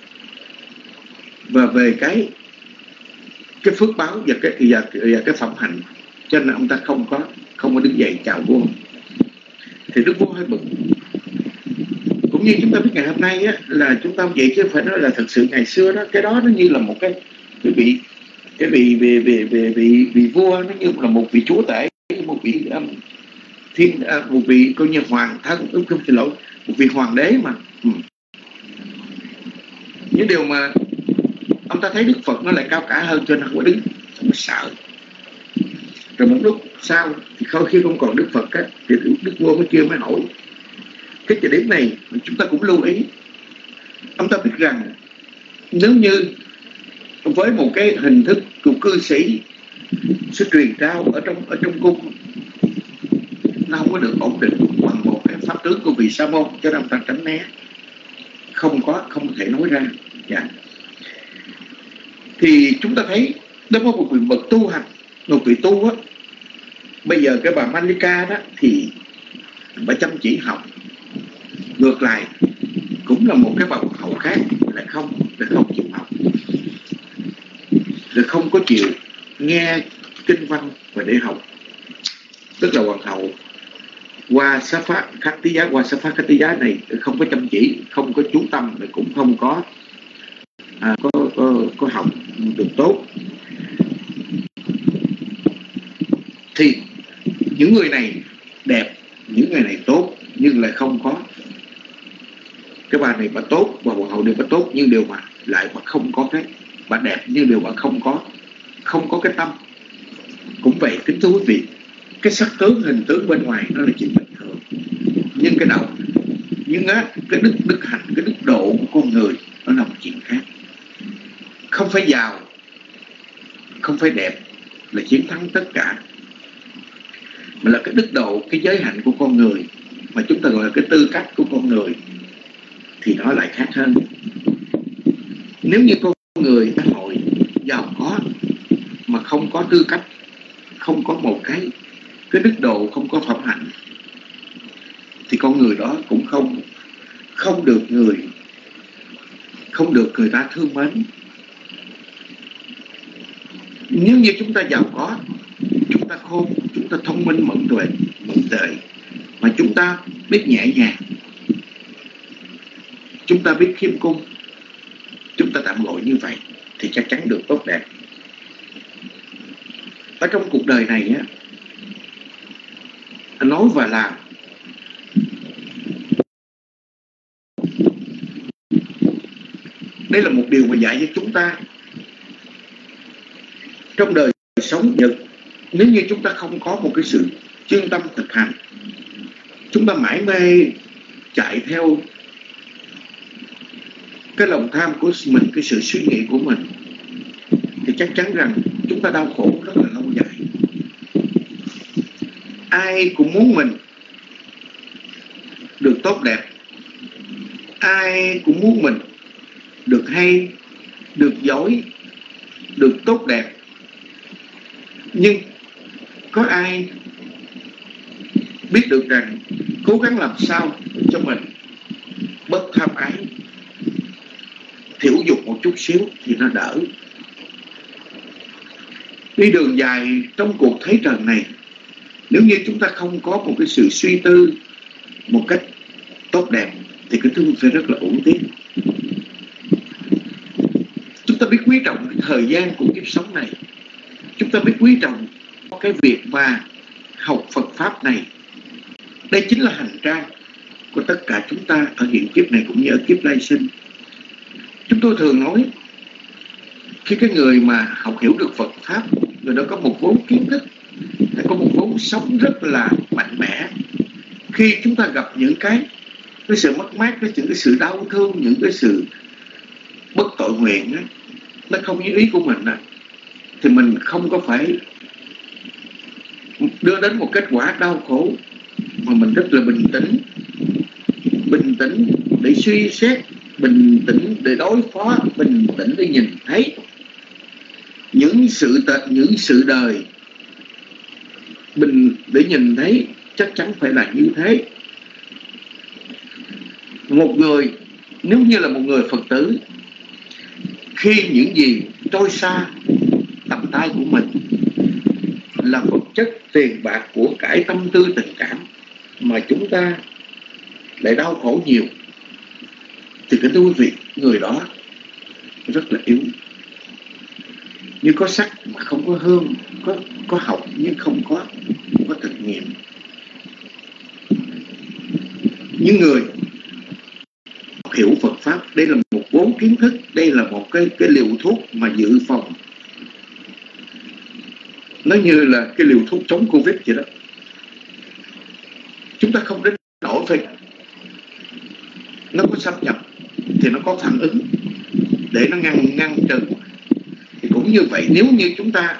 và về cái cái phước báo và cái và, và cái phẩm hạnh, cho nên ông ta không có không có đứng dậy chào vua. Thì đức vua hơi bực. Cũng như chúng ta biết ngày hôm nay á, là chúng ta vậy chứ phải nói là thật sự ngày xưa đó, cái đó nó như là một cái cái vị cái vị vị vị vị vị, vị vua, nó như là một vị chúa tể, một vị um, thiên uh, một vị coi như hoàng thân, đúng không, xin lỗi, một vị hoàng đế mà. Ừ. Những điều mà ông ta thấy Đức Phật nó lại cao cả hơn, cho nên không có đứng, không có sợ. Rồi một lúc sau thì khi không còn Đức Phật á, thì Đức vua mới kêu mới hỏi. Cái thời điểm này chúng ta cũng lưu ý, ông ta biết rằng nếu như với một cái hình thức của cư sĩ sẽ truyền trao ở trong ở trong cung, nó không có được ổn định bằng một cái pháp tướng của vị Sa môn, cho nên ông ta tránh né, không có không thể nói ra. Dạ. Thì chúng ta thấy đối với một vị bậc tu hành, một vị tu á, bây giờ cái bà Malika đó thì bà chăm chỉ học. Ngược lại cũng là một cái bà hậu khác lại không lại không chịu học, lại không có chịu nghe kinh văn và để học. Tức là hoàng hậu qua sát pháp khắc tí giá qua sát pháp khắc tí giá này không có chăm chỉ, không có chú tâm, cũng không có à, có, có có học được tốt. Thì những người này đẹp, những người này tốt, nhưng lại không có. Cái bà này bà tốt và hoàng hậu đều bà tốt, nhưng đều mà lại mà không có cái bà đẹp, nhưng đều mà không có không có cái tâm. Cũng vậy, kính thưa quý vị, cái sắc tướng hình tướng bên ngoài nó là chuyện bình thường, nhưng cái đầu nhưng á cái đức đức hạnh, cái đức độ của con người nó là một chuyện khác. Không phải giàu, không phải đẹp là chiến thắng tất cả, mà là cái đức độ, cái giới hạnh của con người, mà chúng ta gọi là cái tư cách của con người, thì nó lại khác hơn. Nếu như con người xã hội giàu có mà không có tư cách, không có một cái cái đức độ, không có phẩm hạnh, thì con người đó cũng không không được người không được người ta thương mến. Nếu như chúng ta giàu có, chúng ta khôn, chúng ta thông minh mẫn tuệ, mẫn tuệ, mà chúng ta biết nhẹ nhàng, chúng ta biết khiêm cung, chúng ta tạm lỗi như vậy thì chắc chắn được tốt đẹp. Ở trong cuộc đời này á, nói và làm đây là một điều mà dạy cho chúng ta trong đời sống nhật. Nếu như chúng ta không có một cái sự chuyên tâm thực hành, chúng ta mãi mê chạy theo cái lòng tham của mình, cái sự suy nghĩ của mình, thì chắc chắn rằng chúng ta đau khổ rất là lâu dài. Ai cũng muốn mình được tốt đẹp, ai cũng muốn mình được hay, được giỏi, được tốt đẹp. Nhưng có ai biết được rằng cố gắng làm sao cho mình bớt tham ái, thiểu dục một chút xíu thì nó đỡ. Đi đường dài trong cuộc thế trần này, nếu như chúng ta không có một cái sự suy tư một cách tốt đẹp thì cái thứ sẽ rất là uổng tiếc. Chúng ta biết quý trọng cái thời gian của kiếp sống này, chúng ta biết quý trọng cái việc mà học Phật Pháp này. Đây chính là hành trang của tất cả chúng ta ở hiện kiếp này cũng như ở kiếp lai sinh. Chúng tôi thường nói, khi cái người mà học hiểu được Phật Pháp, người đó có một vốn kiến thức, có một vốn sống rất là mạnh mẽ. Khi chúng ta gặp những cái cái sự mất mát, cái những cái sự đau thương, những cái sự bất tội nguyện ấy, nó không như ý của mình ấy, thì mình không có phải đưa đến một kết quả đau khổ, mà mình rất là bình tĩnh, bình tĩnh để suy xét, bình tĩnh để đối phó, bình tĩnh để nhìn thấy những sự tệ, những sự đời, bình để nhìn thấy chắc chắn phải là như thế. Một người nếu như là một người Phật tử, khi những gì trôi xa tầm tay của mình là vật chất, tiền bạc, của cải, tâm tư, tình cảm, mà chúng ta lại đau khổ nhiều, thì cái thưa quý vị, người đó rất là yếu. Như có sắc mà không có hương, có, có học nhưng không có, không có thực nghiệm. Những người hiểu Phật Pháp, đây là một vốn kiến thức, đây là một cái, cái liều thuốc mà dự phòng. Nó như là cái liều thuốc chống Covid vậy đó. Chúng ta không đến nỗi phải nó có xâm nhập thì nó có phản ứng để nó ngăn ngăn trừ. Thì cũng như vậy, nếu như chúng ta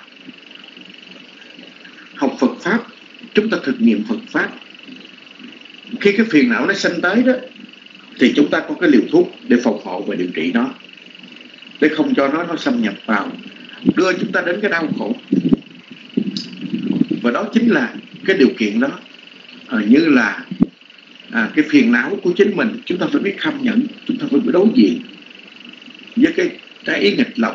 học Phật Pháp, chúng ta thực nghiệm Phật Pháp, khi cái phiền não nó sanh tới đó, thì chúng ta có cái liều thuốc để phòng hộ và điều trị nó, để không cho nó nó xâm nhập vào, đưa chúng ta đến cái đau khổ. Và đó chính là cái điều kiện đó, à, như là à, cái phiền não của chính mình, chúng ta phải biết kham nhẫn, chúng ta phải biết đối diện với cái cái ý nghịch lòng.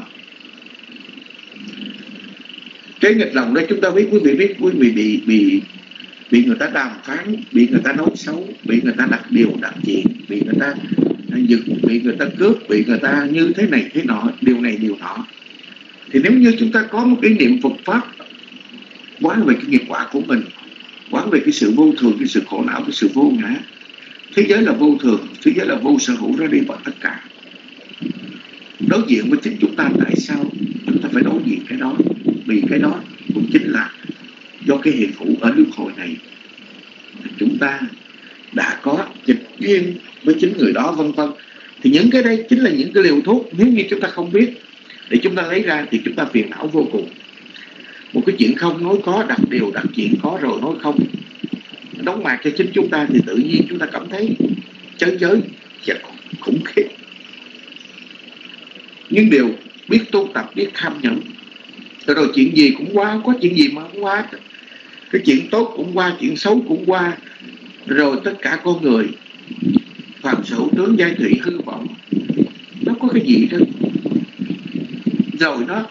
Cái nghịch lòng đó chúng ta biết, quý vị biết, quý vị bị bị bị người ta đàm phán, bị người ta nói xấu, bị người ta đặt điều đặt chuyện, bị người ta giật, bị người ta cướp, bị người ta như thế này thế nọ, điều này điều nọ. Thì nếu như chúng ta có một cái niệm Phật Pháp, quán về cái nghiệp quả của mình, quán về cái sự vô thường, cái sự khổ não, cái sự vô ngã. Thế giới là vô thường, thế giới là vô sở hữu, ra đi vào tất cả. Đối diện với chính chúng ta, tại sao chúng ta phải đối diện cái đó? Vì cái đó cũng chính là do cái hiện hữu ở luân hồi này, chúng ta đã có dịch duyên với chính người đó, vân vân. Thì những cái đây chính là những cái liều thuốc, nếu như chúng ta không biết để chúng ta lấy ra thì chúng ta phiền não vô cùng. Một cái chuyện không nói có, đặt điều đặt chuyện có rồi nói không, đóng mạc cho chính chúng ta, thì tự nhiên chúng ta cảm thấy chới giới và khủng khiếp. nhưng đều biết tu tập, biết tham nhẫn. Rồi chuyện gì cũng qua, có chuyện gì mà không qua. Cái chuyện tốt cũng qua, chuyện xấu cũng qua. Rồi tất cả con người phàm sở tướng giai thủy hư vọng, nó có cái gì đó rồi nó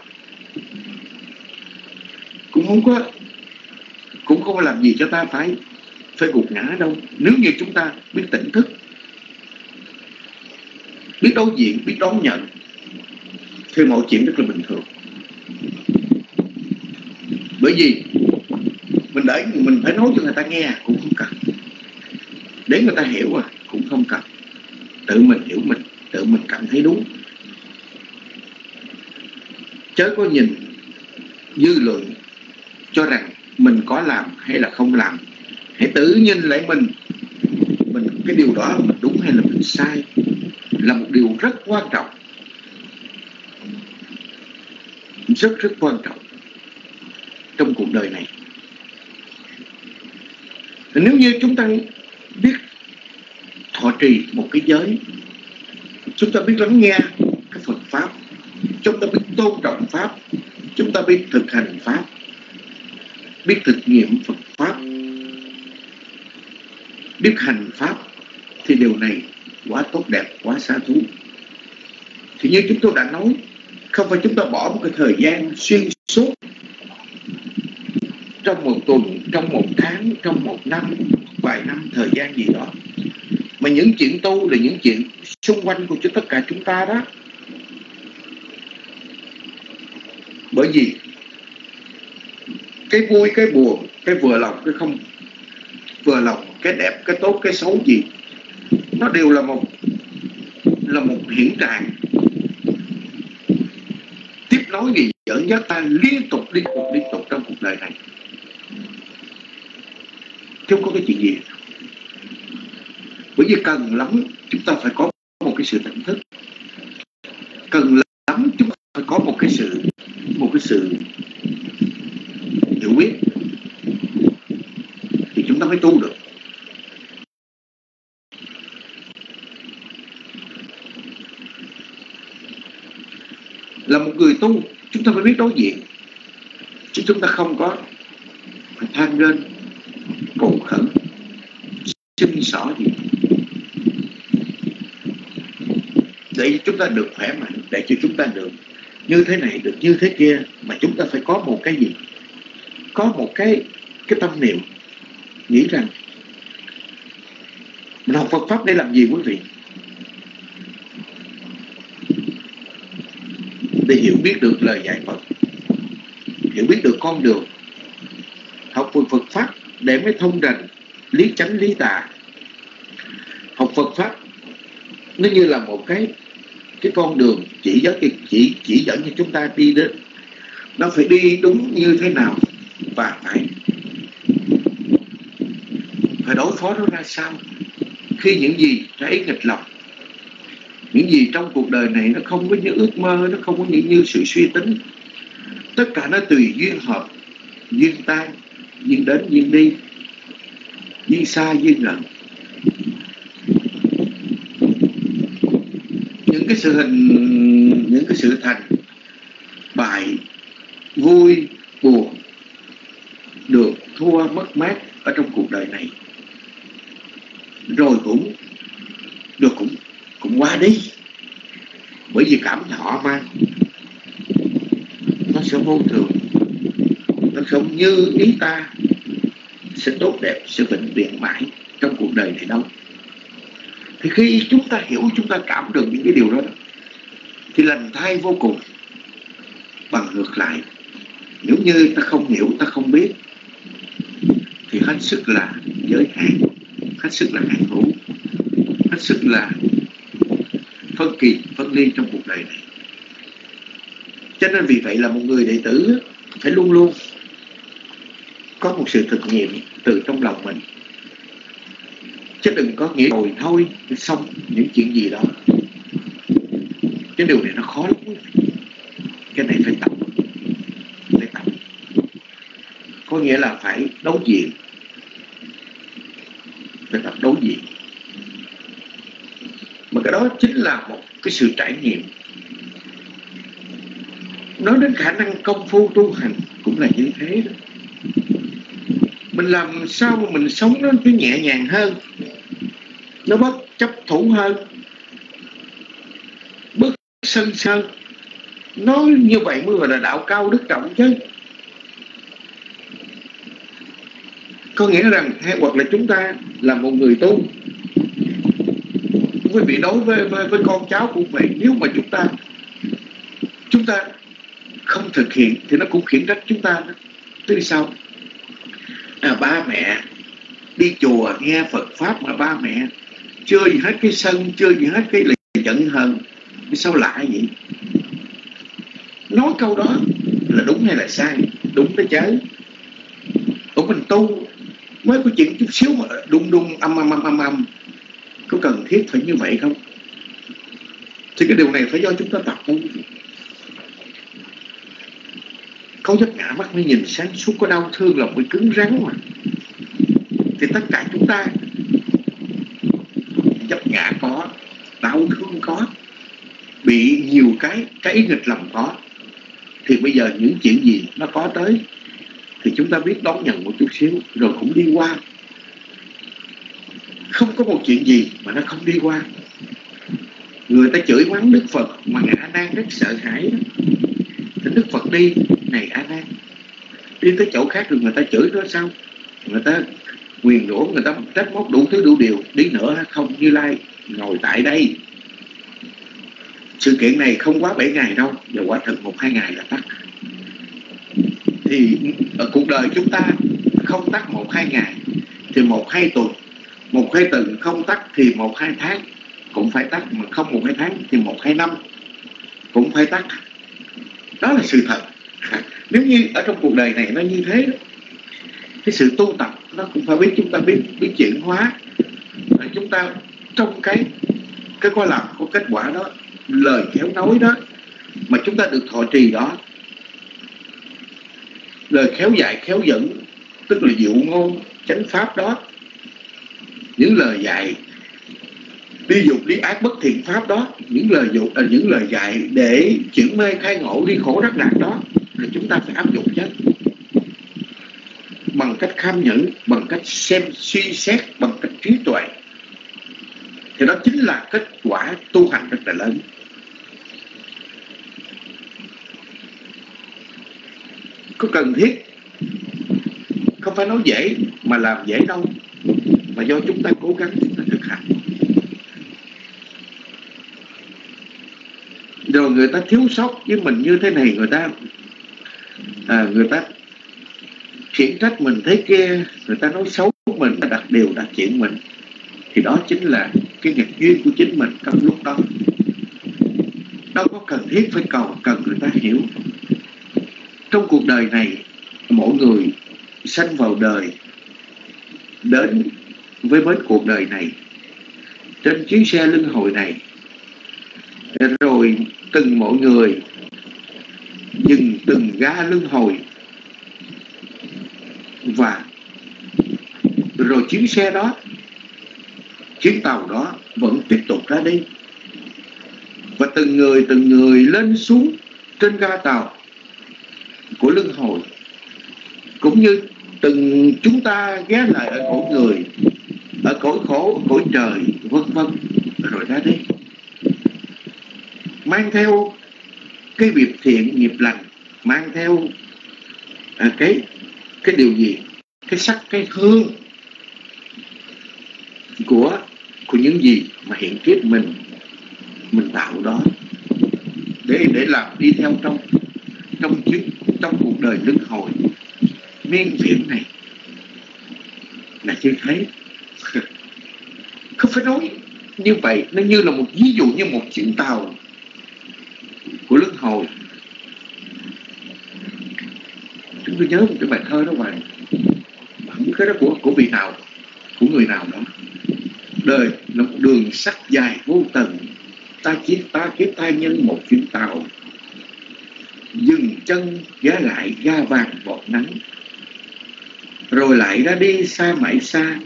cũng không có cũng không có làm gì cho ta phải phải gục ngã đâu. Nếu như chúng ta biết tỉnh thức, biết đối diện, biết đón nhận, thì mọi chuyện rất là bình thường. Bởi vì mình để mình phải nói cho người ta nghe cũng không cần, để người ta hiểu à cũng không cần. Tự mình hiểu mình, tự mình cảm thấy đúng, chớ có nhìn dư luận cho rằng mình có làm hay là không làm. Hãy tự nhìn lại mình, mình cái điều đó mình đúng hay là mình sai là một điều rất quan trọng, rất rất quan trọng trong cuộc đời này. Nếu như chúng ta biết thọ trì một cái giới, chúng ta biết lắng nghe cái Phật Pháp, chúng ta biết tôn trọng Pháp, chúng ta biết thực hành Pháp, biết thực nghiệm Phật Pháp, biết hành Pháp, thì điều này quá tốt đẹp, quá xa thú. Thì như chúng tôi đã nói, không phải chúng ta bỏ một cái thời gian xuyên suốt trong một tuần, trong một tháng, trong một năm, vài năm, thời gian gì đó, mà những chuyện tu là những chuyện xung quanh của tất cả chúng ta đó. Bởi vì cái vui, cái buồn, cái vừa lòng, cái không vừa lòng, cái đẹp, cái tốt, cái xấu gì, nó đều là một là một hiện trạng tiếp nối gì dẫn dắt ta liên tục liên tục liên tục trong cuộc đời này, chứ không có cái chuyện gì. Bởi vì cần lắm chúng ta phải có một cái sự tỉnh thức, cần lắm chúng ta phải có một cái sự một cái sự hiểu biết, thì chúng ta mới tu được. Là một người tu, chúng ta phải biết đối diện, chứ chúng ta không có phải than rên, cầu khẩn, xin xỏ gì, để chúng ta được khỏe mạnh, để cho chúng ta được như thế này, được như thế kia. Mà chúng ta phải có một cái gì, có một cái cái tâm niệm nghĩ rằng mình học Phật Pháp để làm gì quý vị? Để hiểu biết được lời dạy Phật, hiểu biết được con đường. Học Phật Pháp để mới thông rành lý chánh lý tà. Học Phật Pháp nó như là một cái cái con đường chỉ dẫn chỉ chỉ dẫn cho chúng ta đi đến, nó phải đi đúng như thế nào và phải phải đối phó nó ra sao khi những gì trái nghịch lòng, những gì trong cuộc đời này nó không có như ước mơ, nó không có như, như sự suy tính, tất cả nó tùy duyên hợp, duyên tan, duyên đến duyên đi, duyên xa duyên gần. Những cái sự hình, những cái sự thành bại, vui buồn, được thua mất mát ở trong cuộc đời này, rồi cũng rồi cũng cũng qua đi. Bởi vì cảm thọ mà nó sẽ vô thường, nó không như ý ta sẽ tốt đẹp, sẽ vĩnh viễn mãi trong cuộc đời này đâu. Thì khi chúng ta hiểu, chúng ta cảm được những cái điều đó, thì lành thay vô cùng. Bằng ngược lại, nếu như ta không hiểu, ta không biết, thì hết sức là giới hạn, hết sức là hạn hữu, hết sức là phân kỳ, phân ly trong cuộc đời này. Cho nên vì vậy là một người đệ tử phải luôn luôn có một sự thực nghiệm từ trong lòng mình, chứ đừng có nghĩ rồi thôi xong những chuyện gì đó. Cái điều này nó khó lắm. Cái này phải tập, phải tập. Có nghĩa là phải đối diện, phải tập đối diện. Mà cái đó chính là một cái sự trải nghiệm. nói đến khả năng công phu tu hành cũng là như thế đó. Mình làm sao mà mình sống nó cứ nhẹ nhàng hơn, nó bất chấp thủ hơn, bớt sân sơ. Nói như vậy mới gọi là đạo cao đức trọng chứ. Có nghĩa rằng hay hoặc là chúng ta là một người tu, quý vị đối với, với, với con cháu cũng vậy. Nếu mà chúng ta chúng ta không thực hiện thì nó cũng khiển trách chúng ta. Tức là sao? À, ba mẹ đi chùa nghe Phật Pháp mà ba mẹ chưa gì hết cái sân, chưa gì hết cái giận hờn, sao lạ vậy? Nói câu đó là đúng hay là sai? Đúng đó chứ. Ủa mình tu mới có chuyện chút xíu mà đung đung âm âm âm âm âm, có cần thiết phải như vậy không? Thì cái điều này phải do chúng ta tập thôi. Có giấc ngã mắt mới nhìn sáng suốt, có đau thương lòng mới cứng rắn mà. Thì tất cả chúng ta giấc ngã có, đau thương có, bị nhiều cái cái ý nghịch lòng có. Thì bây giờ những chuyện gì nó có tới thì chúng ta biết đón nhận một chút xíu rồi cũng đi qua. Không có một chuyện gì mà nó không đi qua. Người ta chửi mắng Đức Phật mà Ngài A Nan rất sợ hãi đó. Thì Đức Phật đi, này A Nan, đi tới chỗ khác rồi người ta chửi nó sao? Người ta nguyền rủa, người ta trách móc đủ thứ đủ điều. Đi nữa không, Như Lai ngồi tại đây. Sự kiện này không quá bảy ngày đâu, và quả thật một hai ngày là tắt. Thì ở cuộc đời chúng ta không tắt một hai ngày thì một hai tuần, một hai tuần không tắt thì một hai tháng cũng phải tắt, mà không một hai tháng thì một hai năm cũng phải tắt. Đó là sự thật. Nếu như ở trong cuộc đời này nó như thế, cái sự tu tập nó cũng phải biết chúng ta biết biết chuyển hóa. Chúng ta trong cái cái có làm có kết quả đó, lời khéo nói đó mà chúng ta được thọ trì đó, lời khéo dạy khéo dẫn, tức là diệu ngôn chánh pháp đó, những lời dạy đi dục đi ác bất thiện pháp đó, những lời dụ là những lời dạy để chuyển mê khai ngộ đi khổ đắc đạt đó, thì chúng ta phải áp dụng chứ, bằng cách kham nhẫn, bằng cách xem suy xét, bằng cách trí tuệ. Thì đó chính là kết quả tu hành rất là lớn. Có cần thiết, không phải nói dễ mà làm dễ đâu, mà do chúng ta cố gắng chúng ta thực hành. Rồi người ta thiếu sót với mình như thế này, người ta à, người ta khiển trách mình thế kia, người ta nói xấu mình, đặt điều đặt chuyện mình, thì đó chính là cái nghiệp duyên của chính mình trong lúc đó. Đâu có cần thiết phải cầu cần người ta hiểu. Trong cuộc đời này, mỗi người sanh vào đời, đến với bến cuộc đời này, trên chuyến xe luân hồi này, rồi từng mọi người dừng từng ga luân hồi, và rồi chuyến xe đó, chuyến tàu đó vẫn tiếp tục ra đi, và từng người từng người lên xuống trên ga tàu của luân hồi, cũng như từng chúng ta ghé lại ở cõi người, ở cõi khổ, cõi trời, vân vân, rồi ra đi, mang theo cái việc thiện nghiệp lành, mang theo à, cái cái điều gì, cái sắc, cái hương của của những gì mà hiện kiếp mình mình tạo đó, để để làm đi theo trong trong chuyến trong cuộc đời luân hồi miên viễn này là như thế. Không phải nói như vậy, nó như là một ví dụ, như một chuyến tàu của luân hồi. Chúng tôi nhớ một cái bài thơ đó vậy, không biết cái đó của của vị nào, của người nào đó. Đời là một đường sắt dài vô tận, ta kiếp ta kiếp thai nhân một chuyến tàu, dừng chân ghé lại ga vàng bọt nắng, rồi lại ra đi xa mãi xa.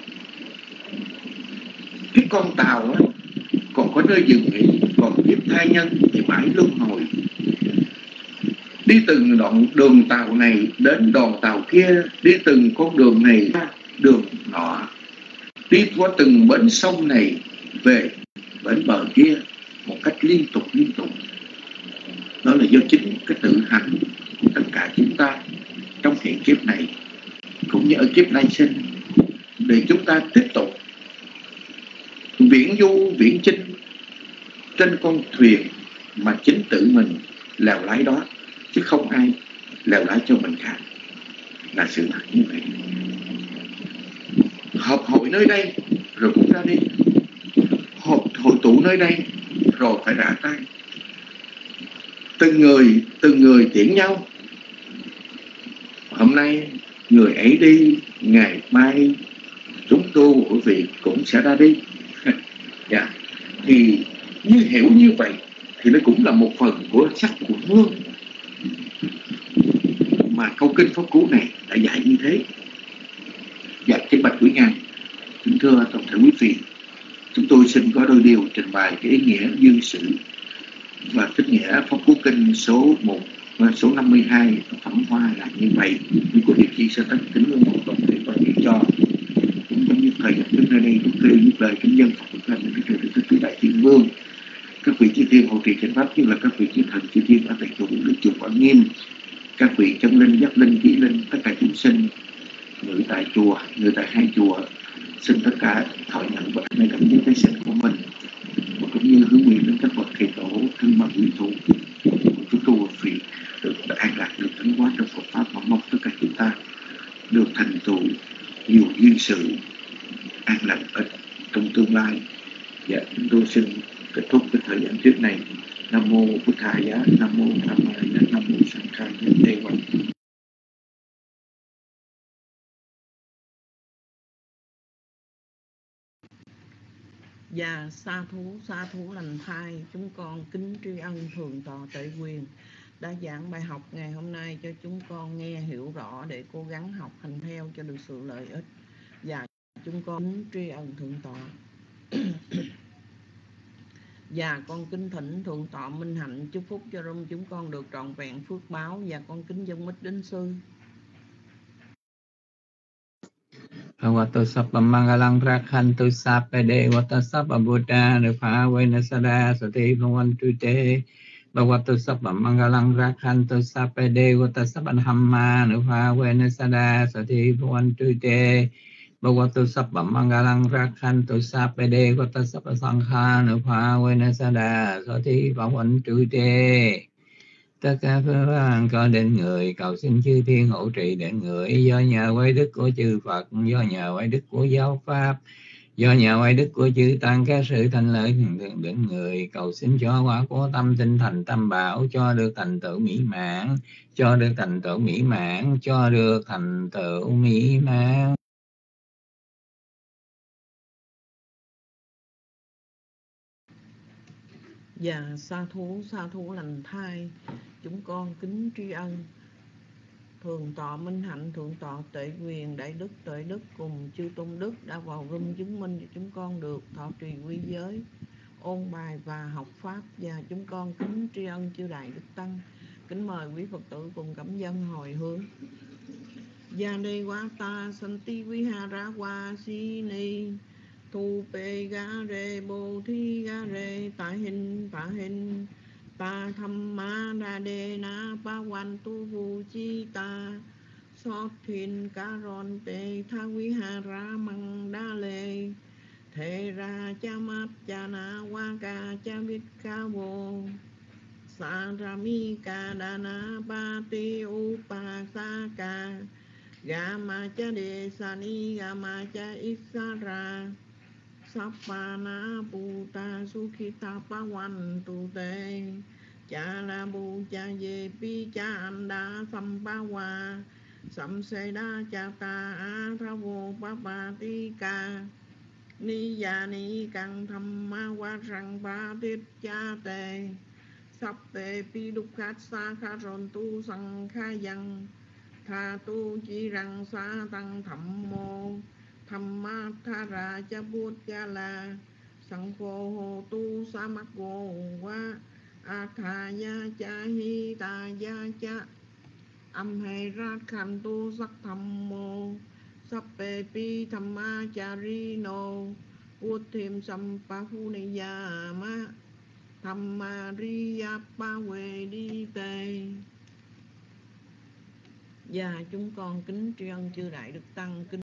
Cái con tàu á, còn có nơi dừng nghỉ, còn kiếp thai nhân thì mãi luân hồi. đi từng đoạn đường tàu này đến đoàn tàu kia, đi từng con đường này đường nọ, đi qua từng bến sông này về bến bờ kia, một cách liên tục liên tục. Đó là do chính cái tự hành của tất cả chúng ta trong hiện kiếp này cũng như ở kiếp nay sinh, để chúng ta tiếp tục viễn du viễn chinh trên con thuyền mà chính tự mình lèo lái đó, chứ không ai lèo lái cho mình cả, là sự thật như vậy. Họp hội nơi đây rồi cũng ra đi, họp hội tụ nơi đây rồi phải rã tay. Từng người từng người tiễn nhau. Hôm nay người ấy đi, ngày mai chúng tu của vị cũng sẽ ra đi. Yeah. Thì như hiểu như vậy thì nó cũng là một phần của sắc của hương mà câu kinh Pháp Cú này đã dạy như thế. Dạ, kính bạch quý ngài, kính thưa toàn thể quý vị, chúng tôi xin có đôi điều trình bày cái ý nghĩa dư sử và tích nghĩa Pháp Cú kinh số một số năm mươi hai phẩm hoa là như vậy. Như của Địa Chi Sơ Tất kính ơn một toàn thể quan hệ cho cũng giống như thời gian đến nơi đây cũng kêu những lời kính dân Phật là những cái trời tứ đại thiên vương, các vị chư thiên hộ trì chánh pháp, như là các vị chư thần chư thiên ở tại chỗ đức chùa Quảng Nghiêm, các vị chân linh giác linh trí linh, tất cả chúng sinh người tại chùa, người tại hai chùa, xin tất cả thọ nhận và nơi cảm giác cái sinh của mình, và cũng như hướng nguyện đến các bậc thầy tổ thân bằng nguyên thủ của chúng tôi vì được an lạc, được thánh hóa trong Phật pháp, mà mong tất cả chúng ta được thành tựu nhiều duyên sự an lành ở trong tương lai. Dạ, chúng tôi xin kết thúc cái thời gian thuyết này. Nam mô Bụt Thầy Giá, Nam mô Tham Ma Giá, Nam mô Sanh Khai Đề Văn. Và sa thú sa thú lành thai, chúng con kính tri ân thượng tọa Tuệ Quyền đã giảng bài học ngày hôm nay cho chúng con nghe hiểu rõ để cố gắng học hành theo cho được sự lợi ích. Và chúng con kính tri ân thượng tọa. Và con kính thỉnh thượng tọa Minh Hạnh chúc phúc cho rung chúng con được trọn vẹn phước báo. Và con kính dâng mít đến sư. Bhagavato Sabba Mangalang Rakhantu Sabba Devata Sabba Buddha Nupavena Sada Sati Bhavantu Te. Bhagavato Sabba Mangalang Rakhantu Sabba Devata Sabba Dhamma Nupavena Sada Sati Bhavantu Te. Bhagavato Sabba Mangalang Rakhantu Sabba Devata Sabba Sankha Nupavena Sada Sati Bhavantu Te. Tất cả phương pháp có đến người, cầu xin chư thiên hộ trì đến người, do nhờ quay đức của chư Phật, do nhờ quay đức của giáo pháp, do nhờ quay đức của chư Tăng, các sự thành lợi thường đến người, cầu xin cho quả của tâm tinh thành tâm bảo, cho được thành tựu mỹ mãn, cho được thành tựu mỹ mãn, cho được thành tựu mỹ mãn. Và sa thú sa thú lành thai, chúng con kính tri ân Thượng tọa Minh Hạnh, Thượng tọa Tuệ Quyền, Đại Đức Tuệ Đức cùng chư Tôn Đức đã vào room chứng minh cho chúng con được thọ trì quy giới, ôn bài và học pháp. Và chúng con kính tri ân chư Đại Đức Tăng. Kính mời quý Phật tử cùng cảm dân hồi hướng. Gia đề quá ta santi vihara wa si ni thu pe ga re bồ thi ga re ta hình ta hình ta tham ma đa đề na pa wan tu vu chi ta sót thuyền ca ron tê tha vi hà ra măng đa lê thế ra cha mát cha na wa ca cha biết ca vô sa ra mi ca đa na ba ti u pa sa ca ga ma cha đề sa ni ga ma cha isara Sapana Puta Sukhita Pawan Tu Te Cha La Bu Cha Ye Pi Cha Anda Sampawa Samseda Cha Ta A Tha Vô Papa Ti Ca Ni Ya Ni Căng Tham Ma Wa Răng Ba Tiết Cha Tề Sắp Tề Pi Đúc Khát Sa Kha Rôn Tu Sang Kha Yang Tha Tu Chi Răng Sa Tăng Thẩm Mô Tham ma tha ra cha bút ga la sang khô hồ tu sa mắc gồ qua Athaya cha hi ta ya cha Amhe rat khan tu sắc tham mô Sappe pi thamma charino Uthim sampahuniyama Thamma riya pa we đi tê. Và chúng con kính tri ân chư Đại Đức Tăng, kính